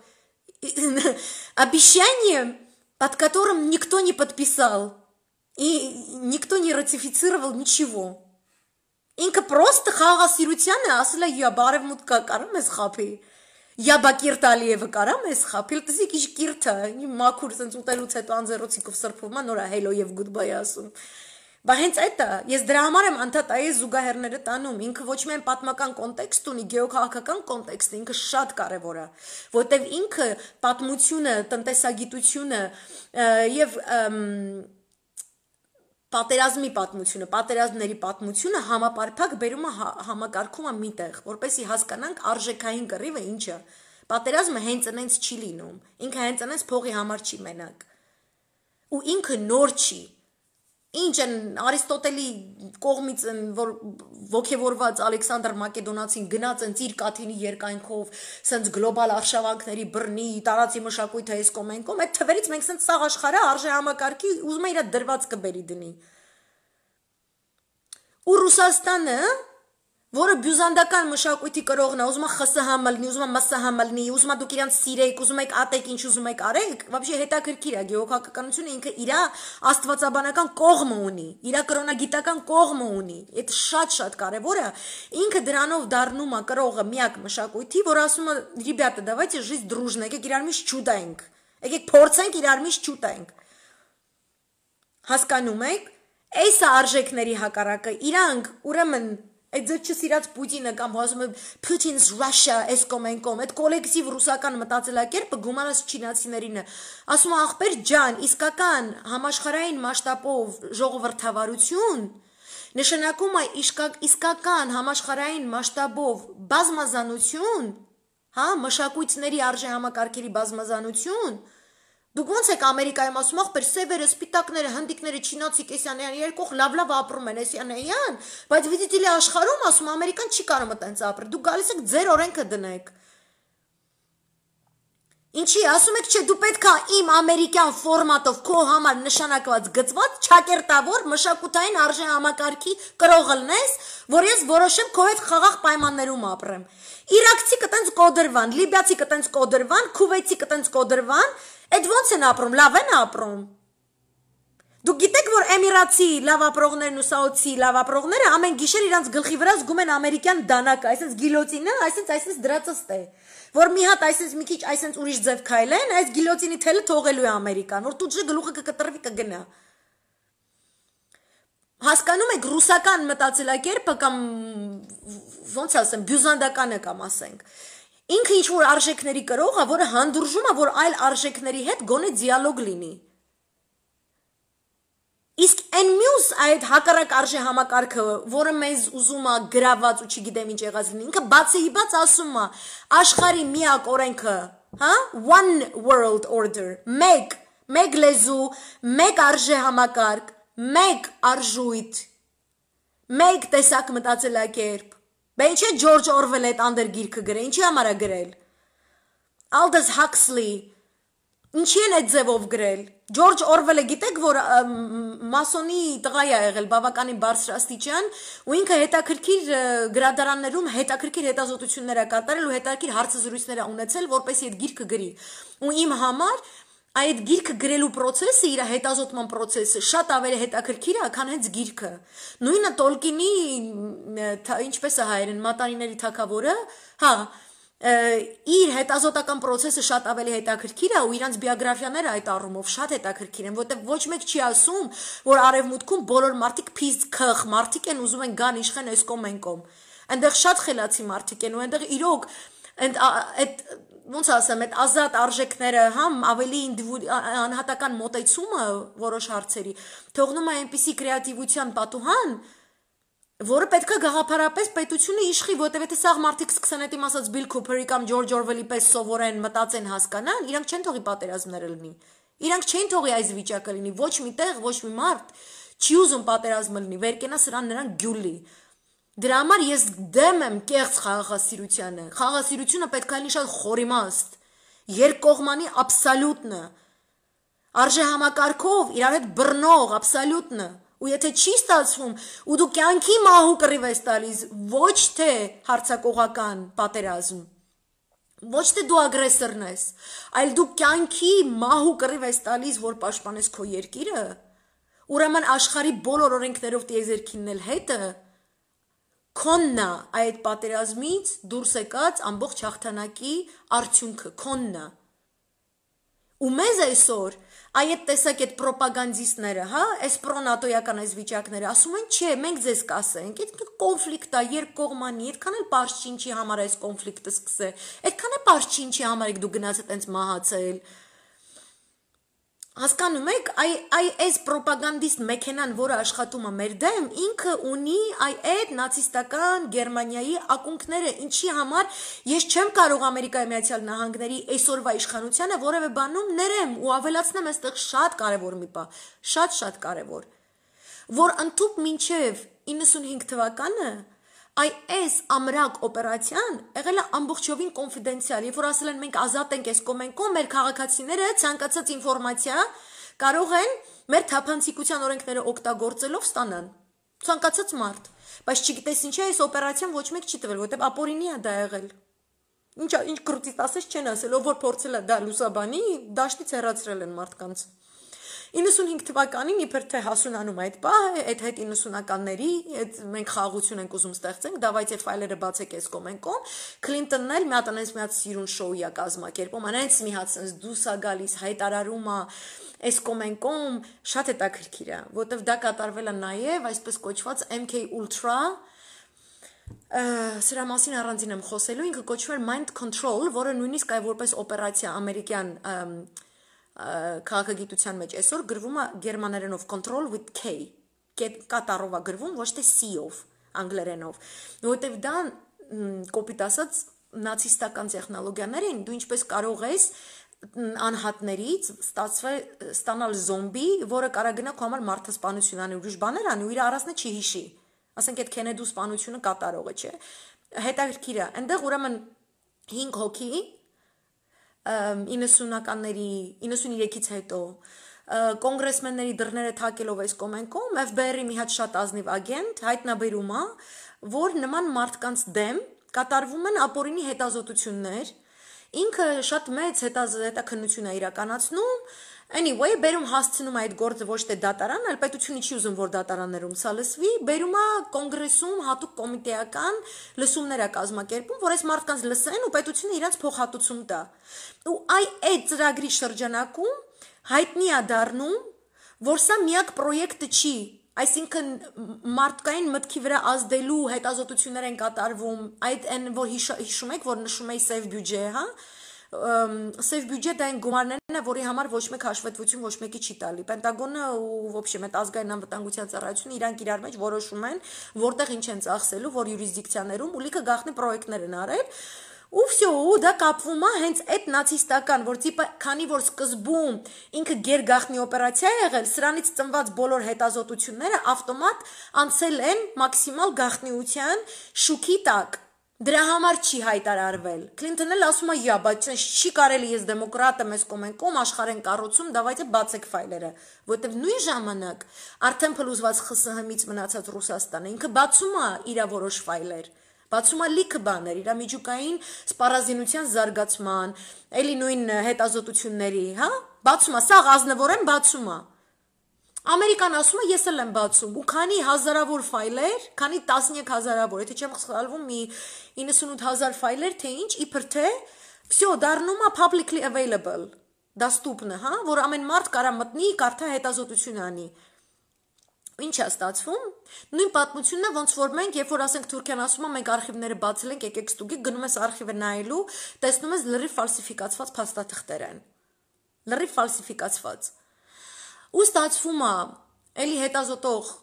Обещание, под которым никто не подписал и никто не ратифицировал ничего. Ինքը просто խաղաղասիրությանը ասել է «Я բարևմուտք կարամ ես խափի»։ Я Бакирտ Ալիևը կարամ ես խափել, տզիկ իշ կիրթը, մաքուր սենց ուտելուց հետո անձեռոցիկով սրբում է, նորա հելո եւ գուդբայ ասում։ Բա հենց այդ է, ես դրա համար եմ անդադ այս զուգահեռները տանում, ինքը ոչ միայն պատմական կոնտեքստ ունի, գեոքաղաքական կոնտեքստ, ինքը շատ կարևոր է, որտեվ ինքը պատմությունը, տնտեսագիտությունը եւ պատերազմի պատմությունը, պատերազմների պատմությունը համապարփակ բերում է համակարգում է միտեղ, որպեսզի հասկանանք արժեքային կռիվը ինչ է։ Պատերազմը հենց այնց չի լինում, ինքը հենց այնց փողի համար չի մենակ։ Ու ինքը նոր չի։ Ինչ են Արիստոտելի կողմից են, որ ոգևորված Ալեքսանդր Մակեդոնացին գնաց են ծիր կաթինի երկայնքով, սենց գլոբալ արշավանքների բռնի, տարածի մշակույթը այս կոմենկոմ, այդ թվերից մենք սենց սաղ աշխարհը արժե համակարգի ուզում է իր դրված կբերի դնի։ Ու Ռուսաստանը, որը բյուզանդական մշակույթի կրողն է, ուզում է ԽՍՀՄ լինի, ուզում է ՄՍՀՄ լինի, ուզում է դուք իրանց սիրեք, ուզում եք ատեք, ինչ ուզում եք արեք, вообще հետաքրքիր է, գեոքաղաքականությունը ինքը իր աստվածաբանական կողմը ունի, իր կրոնագիտական կողմը ունի, այդ շատ կարևոր է, ինքը դրանով դառնում է կրողը միակ մշակույթի, որ ասում է, ребята, давайте жить дружно, եկեք իրար միշտ չուտենք, եկեք փորձենք իրար միշտ չուտենք։ Հասկանում եք, այս արժեքների հակառակը իրանք ուրեմն այդ ձեր չսիրած Պուտինը կամ ասում եմ Putin's Russia այս կոմենկոմ, այդ կոլեկտիվ ռուսական մտածելակերպը գումարած չինացիներին է, ասում է ախպեր ջան, իսկական համաշխարհային մասշտաբով ժողովրդավարություն նշանակում է իսկական համաշխարհային մասշտաբով բազմազանություն, հա, մշակույթների արժեհամակարգերի բազմազանություն։ Դուք ոնց եք Ամերիկայում ասում ախպեր սևերը, սպիտակները, հնդիկները, չինացի, կեսյանները երկող լավ ապրում են, էսյանեյան, բայց видите ли աշխարհում ասում Ամերիկան չի կարող այտենց ապրել, դուք գալիս եք ձեր օրենքը դնեք։ Ինչի ասում եք, չէ, դու պետք է իմ ամերիկյան ֆորմատով քո համար նշանակված գծված ճակերտավոր մշակութային արժեհամակարգի կրողը լինես, որ ես որոշեմ քո հետ խաղաղ պայմաններում ապրեմ։ Իրաքցի կտենց կոդրվան, լիբիացի կտենց կոդրվան, քուվեյթի կտենց կոդրվան, այդ ոնց են ապրում, լավ են ապրում։ Դուք գիտեք, որ Էմիրացի լավապրողներն ու Սաուդցի լավապրողները ամեն գիշեր իրանց գլխի վրա զգում են ամերիկյան դանակը, այսինքն գիլյոտինը, այսինքն դրածստ է, որ մի հատ այսինքն մի քիչ այսինքն ուրիշ ձև քայլեն, այս գիլյոտինի թելը թողելու է Ամերիկան, որ տուժը գլուխը կկտրվի կգնա։ Հասկանում եք ռուսական մտածելակերպը կամ ոնց ասեմ, բյուզանդականը կամ ասենք։ Ինքը ինչ որ արժեքների կրող է, որը հանդուրժում է, որ այլ արժեքների հետ գոնե դիալոգ լինի։ Իսկ այն մյուս այդ հակառակ արժե համակարգը, որը մեզ ուզում է գրաված ու չգիտեմ ինչ եղած լինի, ինքը բացեիբաց ասում է աշխարհի միակ օրենքը, հա, one world order, մեկ լեզու, մեկ արժե համակարգ, մեկ արժույթ, մեկ տեսակ մտածելակերպ։ Բա ինչ է Ջորջ Օրվելը այդ անդր գիրքը գրել, ինչի համար է գրել։ Aldous Huxley ինչի են այդ ձևով գրել։ Ջորջ Օրվելը գիտեք, որ մասոնի տղա է եղել բավականին բարձրաստիճան, ու ինքը հետաքրքիր գրադարաններում հետաքրքիր հետազոտություններ է կատարել ու հետաքրքիր հարցազրույցներ է ունեցել, որպեսզի այդ գիրքը գրի։ Ու իմ համար այդ գիրքը գրելու process-ը, իր հետազոտման process-ը շատ ավելի հետաքրքիր է, քան հենց գիրքը։ Նույնը Տոլկինի, ինչպես է հայերեն, Մատանիների թագավորը, հա, իր հետազոտական process-ը շատ ավելի հետաքրքիր է ու իրանց բիոգրաֆիաները այդ առումով շատ հետաքրքիր են, որտեղ ոչ մեկ չի ասում, որ արևմուտքում բոլոր մարդիկ փիզ քխ մարդիկ են ուզում են գան իշխեն այս կողմ այն կողմ։ Այնտեղ շատ խելացի մարդիկ են ու այնտեղ իրոք այդ ոնց ասեմ, այդ ազատ արժեքները, համ ավելի անհատական մոտեցումը որոշ հարցերի թողնում է այնպիսի կրեատիվության պատուհան, որը պետք է գաղափարապես պետությունը իշխի, որտեղ եթե սաղ մարդիկ սկսեն այդ իմ ասած Բիլ Քուփերի կամ Ջորջ Օրվելի պես սովորեն, մտածեն, հասկանան, իրանք չեն թողի պատերազմները լինի։ Իրանք չեն թողի այս վիճակը լինի, ոչ մի տեղ, ոչ մի մարդ չի ուզում պատերազմը լինի, վեր կենա սրան նրան գյուլի։ Դրա համար ես դեմ եմ կեղծ խաղաղասիրությանը։ Խաղաղասիրությունը պետք է լինի շատ խորիմաստ, երկկողմանի աբսոլյուտնը, արժե համակարգով իրար հետ բռնող աբսոլյուտնը։ Ու եթե չի ստացվում, ու դու կյանքի մահու կռիվ ես տալիս, ոչ թե հարձակողական պատերազմ, ոչ թե դու ագրեսորն ես, այլ դու կյանքի մահու կռիվ ես տալիս, որ պաշտպանես քո երկիրը, ուրեմն աշխարհի բոլոր օրենքներով տիեզերքինն հետը, քոննա այդ պատերազմից դուրս եկած ամբողջ հաղթանակի արդյունքը, քոննա։ Ու մեզ այսօր այդ տեսակ այդ պրոպագանդիստները, հա, այս պրոնատոյական այս վիճակները ասում են, չէ, մենք ձեզ կասենք, այդ կոնֆլիկտ է երկկողմանի, այդքան էլ պարզ չի ինչի համար այս կոնֆլիկտը սկսե, այդքան էլ պարզ չի ինչի համար եք դու գնացել տենց մահացել։ Հասկանում եք, այս պրոպագանդիստ մեքենան, որը աշխատում է մեր դեմ, ինքը ունի այդ նացիստական Գերմանիայի ակունքները, ինչի համար ես չեմ կարող Ամերիկայի Միացյալ Նահանգների այսօրվա իշխանությանը որևէ բանում ներեմ ու ավելացնեմ այստեղ շատ կարևոր մի բան, շատ կարևոր, որ ընդհուպ մինչև 95 թվականը այս ամրակ օպերացիան եղել է ամբողջովին կոնֆիդենցիալ, երբ որ ասել են մենք ազատ ենք այս կոմենկոմ, մեր քաղաքացիները ցանկացած ինֆորմացիա կարող են մեր թափանցիկության օրենքները օգտագործելով ստանան, ցանկացած մարդ, բայց չգիտես ինչ է այս օպերացիան ոչ մեկ չի տվել, որտեղ ապօրինի է դա եղել։ Ինչ կրուտից ասես չեն ասել, ով որ փորձել է դա լուսաբանի, դաշտից հեռացրել են մարդկանց։ 95 թվականին իբր թե հասունանում այդ բան, այդ 90-ականների, այդ մենք խաղաղություն ենք ուզում ստեղծենք, դավայց այդ ֆայլերը բացեք այս կոմենկոմ, Քլինտոնն էլ մի հատ սիրուն շոու է կազմակերպում, անց մի հատ sense դուս է գալիս, հայտարարում է այս կոմենկոմ, շատ հետաքրքիր է, որտեվ դա կատարվել է նաև այսպես կոչված MK Ultra, սրա մասին առանձին եմ խոսելու, ինքը կոչվում է Mind Control, որը նույնիսկ այ որպես օպերացիա ամերիկյան քաղաքագիտության մեջ այսօր գրվում է գերմաներենով control with K, կատարով է գրվում, ոչ թե C-ով, անգլերենով, որտեվ դա կոպիտ ասած նացիստական տեխնոլոգիաներ են, դու ինչպես կարող ես անհատներից ստանալ զոմբի, որը կարա գնա քո համար մարդասպանություն անի, ուրիշ բաներ անի ու իր առածնը չի հիշի, ասենք այդ Քենեդու սպանությունը կատարողը չէ, հետաքրքիր է, այնտեղ ուրեմն 5 հոգի 90-ականների 93-ից հետո կոնգրեսմենների դռները թակելով այս կոմենկոմ FBI-ի մի հատ շատ ազնիվ ագենտ հայտնաբերում է, որ նման մարդկանց դեմ կատարվում են ապօրինի հետազոտություններ, ինքը շատ մեծ հետաքննություն է իրականացնում, anyway, բերում հասցնում այդ գործը ոչ թե դատարան, այլ պետությունը չի ուզում, որ դատարաններում սա լսվի, բերում է կոնգրեսում հատուկ կոմիտեական լսումներ է կազմակերպում, որ այս մարդկանց լսեն ու պետությունը իրենց փոխհատուցում տա։ Ու այդ ծրագրի շրջանակում հայտնի է դառնում, որ սա միակ պրոյեկտը չի, այսինքն մարդկային մտքի վրա ազդելու հետազոտություններ են կատարվում, այդ այն որ հիշում եք, որ նշում էի save budget, հա, save budget դա այն գումարներն է, որի համար ոչ մեկ հաշվետվություն ոչ մեկի չի տալի։ Պենտագոնը ու ոբշե մեծ ազգային անվտանգության ծառայությունը իրանք իրար մեջ որոշում են, որտեղ ինչ են ծախսելու, որ յուրիսդիկցիաներում ու լիքը գաղտնի պրոյեկտներ են արել։ Ու վсё, ու դա կապվում է հենց այդ նացիստական, որ տիպը քանի որ սկզբում ինքը գերգաղտնի օպերացիա է եղել, սրանից ծնված բոլոր հետազոտությունները ավտոմատ անցել են մաքսիմալ գաղտնիության շուքի տակ։ Դրա համար չի հայտարարվել։ Քլինտոնն էլ ասում է՝ «Յա, բայց չի կարելի, ես դեմոկրատը մեզ կոմ աշխարհեն կառուցում, давайте բացեք ֆայլերը», որտեվ նույն ժամանակ արդեն փլուզված ԽՍՀՄ-ից մնացած Ռուսաստանը ինքը բացում է իր որոշ ֆայլեր։ Բացում է լիքը բաներ, իր միջուկային սպառազինության զարգացման, էլի նույն հետազոտությունների, հա, բացում է, սա ազնվորեն բացում է։ Ամերիկան ասում է ես էլ եմ բացում, ու քանի հազարավոր ֆայլեր, քանի տասնյակ հազարավոր, եթե չեմ սխալվում, մի 98,000 ֆայլեր, թե ինչ, իբր թե, վсё, դառնում է publicly available, դաստուպն է, հա, որ ամեն մարդ կարա մտնի, կարդա հետազոտություն անի։ Ինչ է ստացվում։ Նույն պատմությունն է, ոնց որ մենք, երբ որ ասենք Թուրքիան ասում է, մենք արխիվները բացել ենք, եկեք ստուգեք, գնում ես արխիվը նայելու, տեսնում ես լրիվ ֆալսիֆիկացված փաստաթղթեր են։ Լրիվ ֆալսիֆիկացված։ Ու ստացվում է, էլի հետազոտող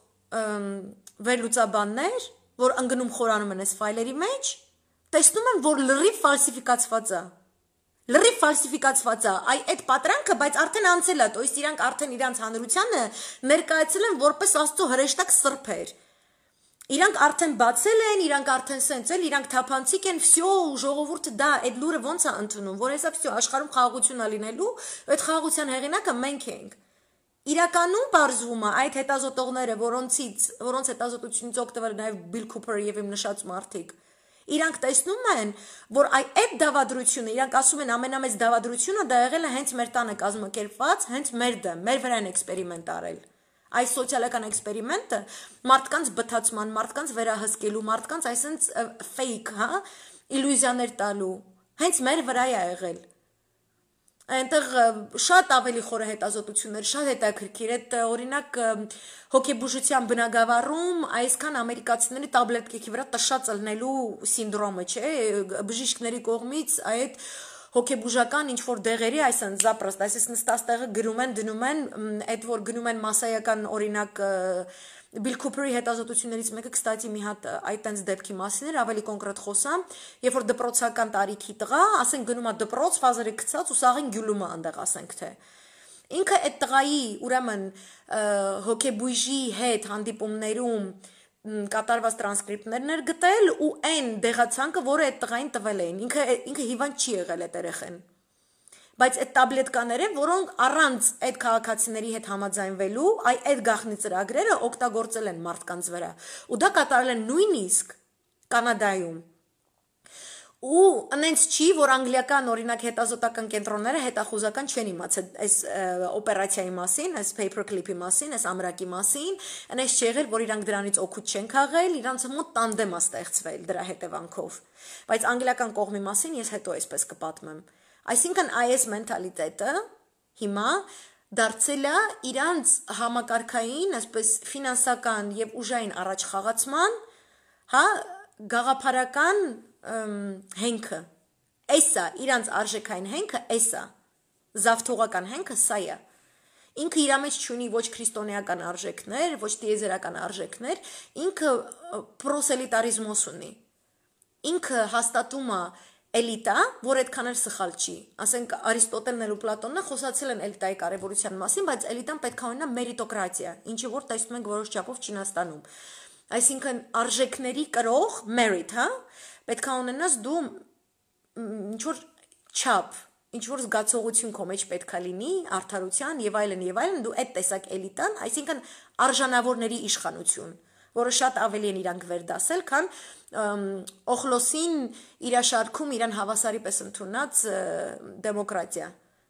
վերլուծաբաններ, որ ընկնում խորանում են այս ֆայլերի մեջ, տեսնում են, որ լրիվ ֆալսիֆիկացված է։ Լրիվ ֆալսիֆիկացված է, այդ պատրանքը, բայց արդեն անցել է, то есть իրանք արդեն իրանց հանրությանը ներկայացել են որպես Աստծո հրեշտակ սրբեր։ Իրանք արդեն բացել են, իրանք արդեն սենց էլ, իրանք թափանցիկ են, վсё, ժողովուրդը դա այդ լուրը ոնց է ընդունում, որ հեսա վсё աշխարհում խաղաղություն է լինելու, այդ խաղաղության հեղինակը մենք ենք։ Իրականում բարձվում է այդ հետազոտողները, որոնց հետազոտությունից օգտվել նաև Բիլ Քուփերը եւ իմ նշած մարդիկ։ Իրանք տեսնում են, որ այդ դավադրությունը, իրանք ասում են ամենամեծ դավադրությունը դա եղել է հենց մեր տանը կազմակերպված, հենց մեր վրա են էքսպերիմենտ արել։ Այս սոցիալական էքսպերիմենտը մարդկանց բթացման, մարդկանց վերահսկելու, մարդկանց այսինքն fake, հա, իլյուզիաներ տալու, հենց մեր վրա է եղել։ Այնտեղ շատ ավելի խորը հետազոտություններ, շատ հետաքրքիր, այդ օրինակ հոգեբուժության բնագավառում այսքան ամերիկացիների տաբլետկեքի վրա տշած ելնելու սինդրոմը, չէ, բժիշկների կողմից այդ հոգեբուժական ինչ որ դեղերի, այսինքն զապրաստ, այսինքն նստած տեղը գրում են, դնում են, այդ որ գնում են մասսայական օրինակ Բիլ Քուփերի հետազոտություններից մեկը, կստացի մի հատ այդ տենց դեպքի մասին էր, ավելի կոնկրետ խոսամ, երբ որ դպրոցական տարիքի տղա, ասենք գնում է դպրոց, ֆազերը գցած ու սաղին գյուլում է այնտեղ, ասենք թե։ Ինքը այդ տղայի, ուրեմն հոգեբույժի հետ հանդիպումներում կատարված տրանսկրիպտներն էր գտել ու այն դեղացանկը, որը այդ տղային տվել էին, ինքը հիվանդ չի եղել այդ երեխեն։ Բայց այդ տաբլետկաները, որոնք առանց այդ քաղաքացիների հետ համաձայնվելու, այդ գաղտնի ծրագրերը օգտագործել են մարդկանց վրա։ Ու դա կատարել են նույնիսկ Կանադայում։ Ու այնց չի, որ անգլիական օրինակ հետազոտական կենտրոնները հետախուզական չեն իմացել այս օպերացիայի մասին, այս paperclip-ի մասին, այս ամրակի մասին, այնց չի եղել, որ իրանք դրանից օգուտ չեն քաղել, իրանց մոտ տանդեմ է ստեղծվել դրա հետևանքով։ Բայց անգլիական կողմի մասին ես հետո այսպես կպատմեմ։ Այսինքն այս մենթալիտետը հիմա դարձել է իրանց համակարգային, այսպես ֆինանսական եւ ուժային առաջխաղացման, հա, գաղափարական հենքը։ Էսա իրանց արժեքային հենքը էսա։ Զավթողական հենքը սա է։ Ինքը իր մեջ չունի ոչ քրիստոնեական արժեքներ, ոչ տիեզերական արժեքներ, ինքը պրոսելիտարիզմոս ունի։ Ինքը հաստատում է էլիտա, որ այդքան էլ սխալ չի։ Ասենք Արիստոտելն ու Պլատոնը խոսացել են էլիտայի կարևորության մասին, բայց էլիտան պետք է ունենա մերիտոկրատիա, ինչի որ տեսնում ենք որոշ չափով Չինաստանում։ Այսինքն արժեքների կրող merit, հա, պետք է ունենաս դու ինչ որ չափ, ինչ որ զգացողություն քո մեջ պետք է լինի, արդարության եւ այլն, դու այդ տեսակ էլիտան, այսինքն արժանավորների իշխանություն, որը շատ ավելի են իրանք վերդասել, քան Օխլոսին իր շարքում իրան հավասարի պես ընդունած դեմոկրատիա։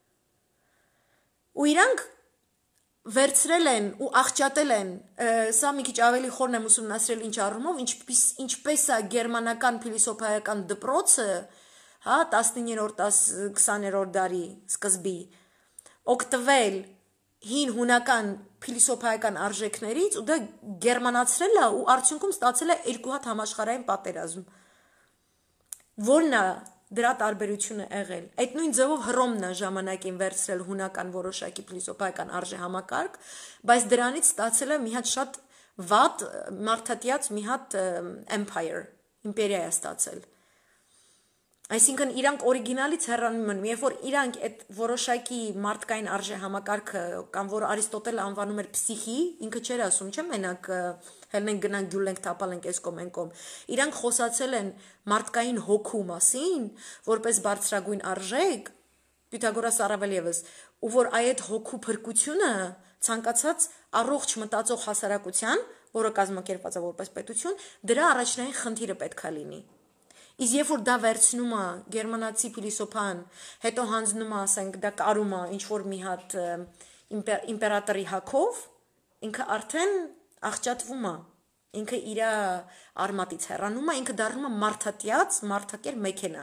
Ու իրանք վերցրել են ու աղճատել են, սա մի քիչ ավելի խորն եմ ուսումնասիրել ինչ առումով, ինչպես է գերմանական փիլիսոփայական դպրոցը, հա, 19-րդ 20-րդ դարի սկզբի օգտվել հին հունական փիլիսոփայական արժեքներից ու դա գերմանացրել է ու արդյունքում ստացել է երկու հատ համաշխարհային պատերազմ, որն է դրա տարբերությունը եղել։ Այդ նույն ձևով Հռոմն է ժամանակին վերցրել հունական որոշակի փիլիսոփայական արժե համակարգ, բայց դրանից ստացել է մի հատ շատ վատ մարդատյաց մի հատ empire, իմպերիա է ստացել։ Այսինքն իրանք օրիգինալից հեռանում են, երբ որ իրանք այդ որոշակի մարդկային արժե համակարգը կամ որ Արիստոտելը անվանում էր փսիխի, ինքը չէր ասում, չէ՞ մենակ հելնենք գնանք գյուլենք տապալենք այս կողմ այն կողմ։ Իրանք խոսացել են մարդկային հոգու մասին, որպես բարձրագույն արժեք, Պյութագորաս առավել եւս, ու որ այդ հոգու փրկությունը ցանկացած առողջ մտածող հասարակության, որը կազմակերպված է որպես պետություն, դրա առաջնային խնդիրը պետքա լինի։ Իսկ երբ որ դա վերցնում է գերմանացի փիլիսոփան, հետո հանձնում է, ասենք, դա կարում է ինչ որ մի հատ իմպերատորի հակով, ինքը արդեն աղճատվում է, ինքը իր արմատից հեռանում է, ինքը դառնում է մարդատյաց, մարդակեր մեքենա։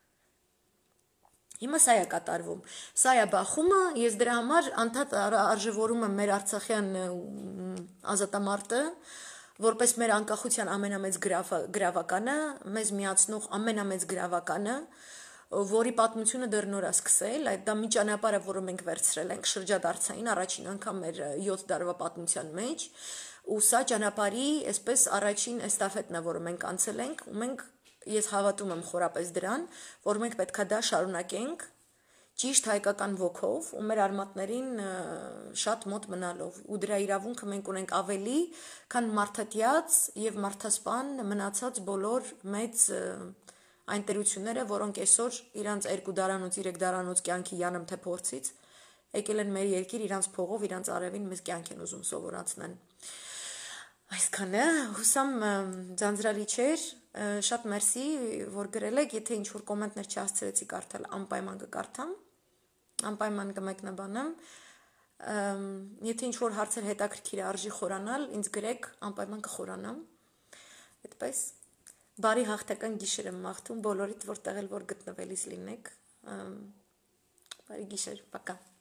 Հիմա սա է կատարվում, սա է բախումը, ես դրա համար անդադ արժևորում եմ մեր արցախյան ազատամարտը, որպես մեր անկախության ամենամեծ գրավականը, մեզ միացնող ամենամեծ գրավականը, որի պատմությունը դեռ նոր է սկսել, այդ դա մի ճանապարհ է, որը մենք վերցրել ենք շրջադարձային առաջին անգամ մեր 7 տարվա պատմության մեջ, ու սա ճանապարհի այսպես առաջին էստաֆետն է, որը մենք անցել ենք, ու ես հավատում եմ խորապես դրան, որ մենք պետքա դա շարունակենք ճիշտ հայկական ոգով ու մեր արմատներին շատ մոտ մնալով ու դրա իրավունքը մենք ունենք ավելի, քան մարդատյաց եւ մարդասպան մնացած բոլոր մեծ այն տերությունները, որոնք այսօր իրանց 2 դարանոց 3 դարանոց կյանքի յանմ թե փորձից եկել են մեր երկիր իրանց փողով, իրանց արևին մեզ կյանք են ուզում սովորացնեն։ Այսքանը, հուսամ ձանձրալի չէր, շատ մերսի, որ գրել եք, եթե ինչ-որ կոմենտներ չհասցրեցի կարդալ, անպայման կկարդամ, անպայման կմեկնաբանեմ, եթե ինչ-որ հարցեր հետաքրքիր է արժի խորանալ, ինձ գրեք, անպայման կխորանամ, այդպես, բարի հաղթական գիշեր եմ մաղթում բոլորիդ, որտեղ էլ որ գտնվելիս լինեք, բարի գիշեր, պակա։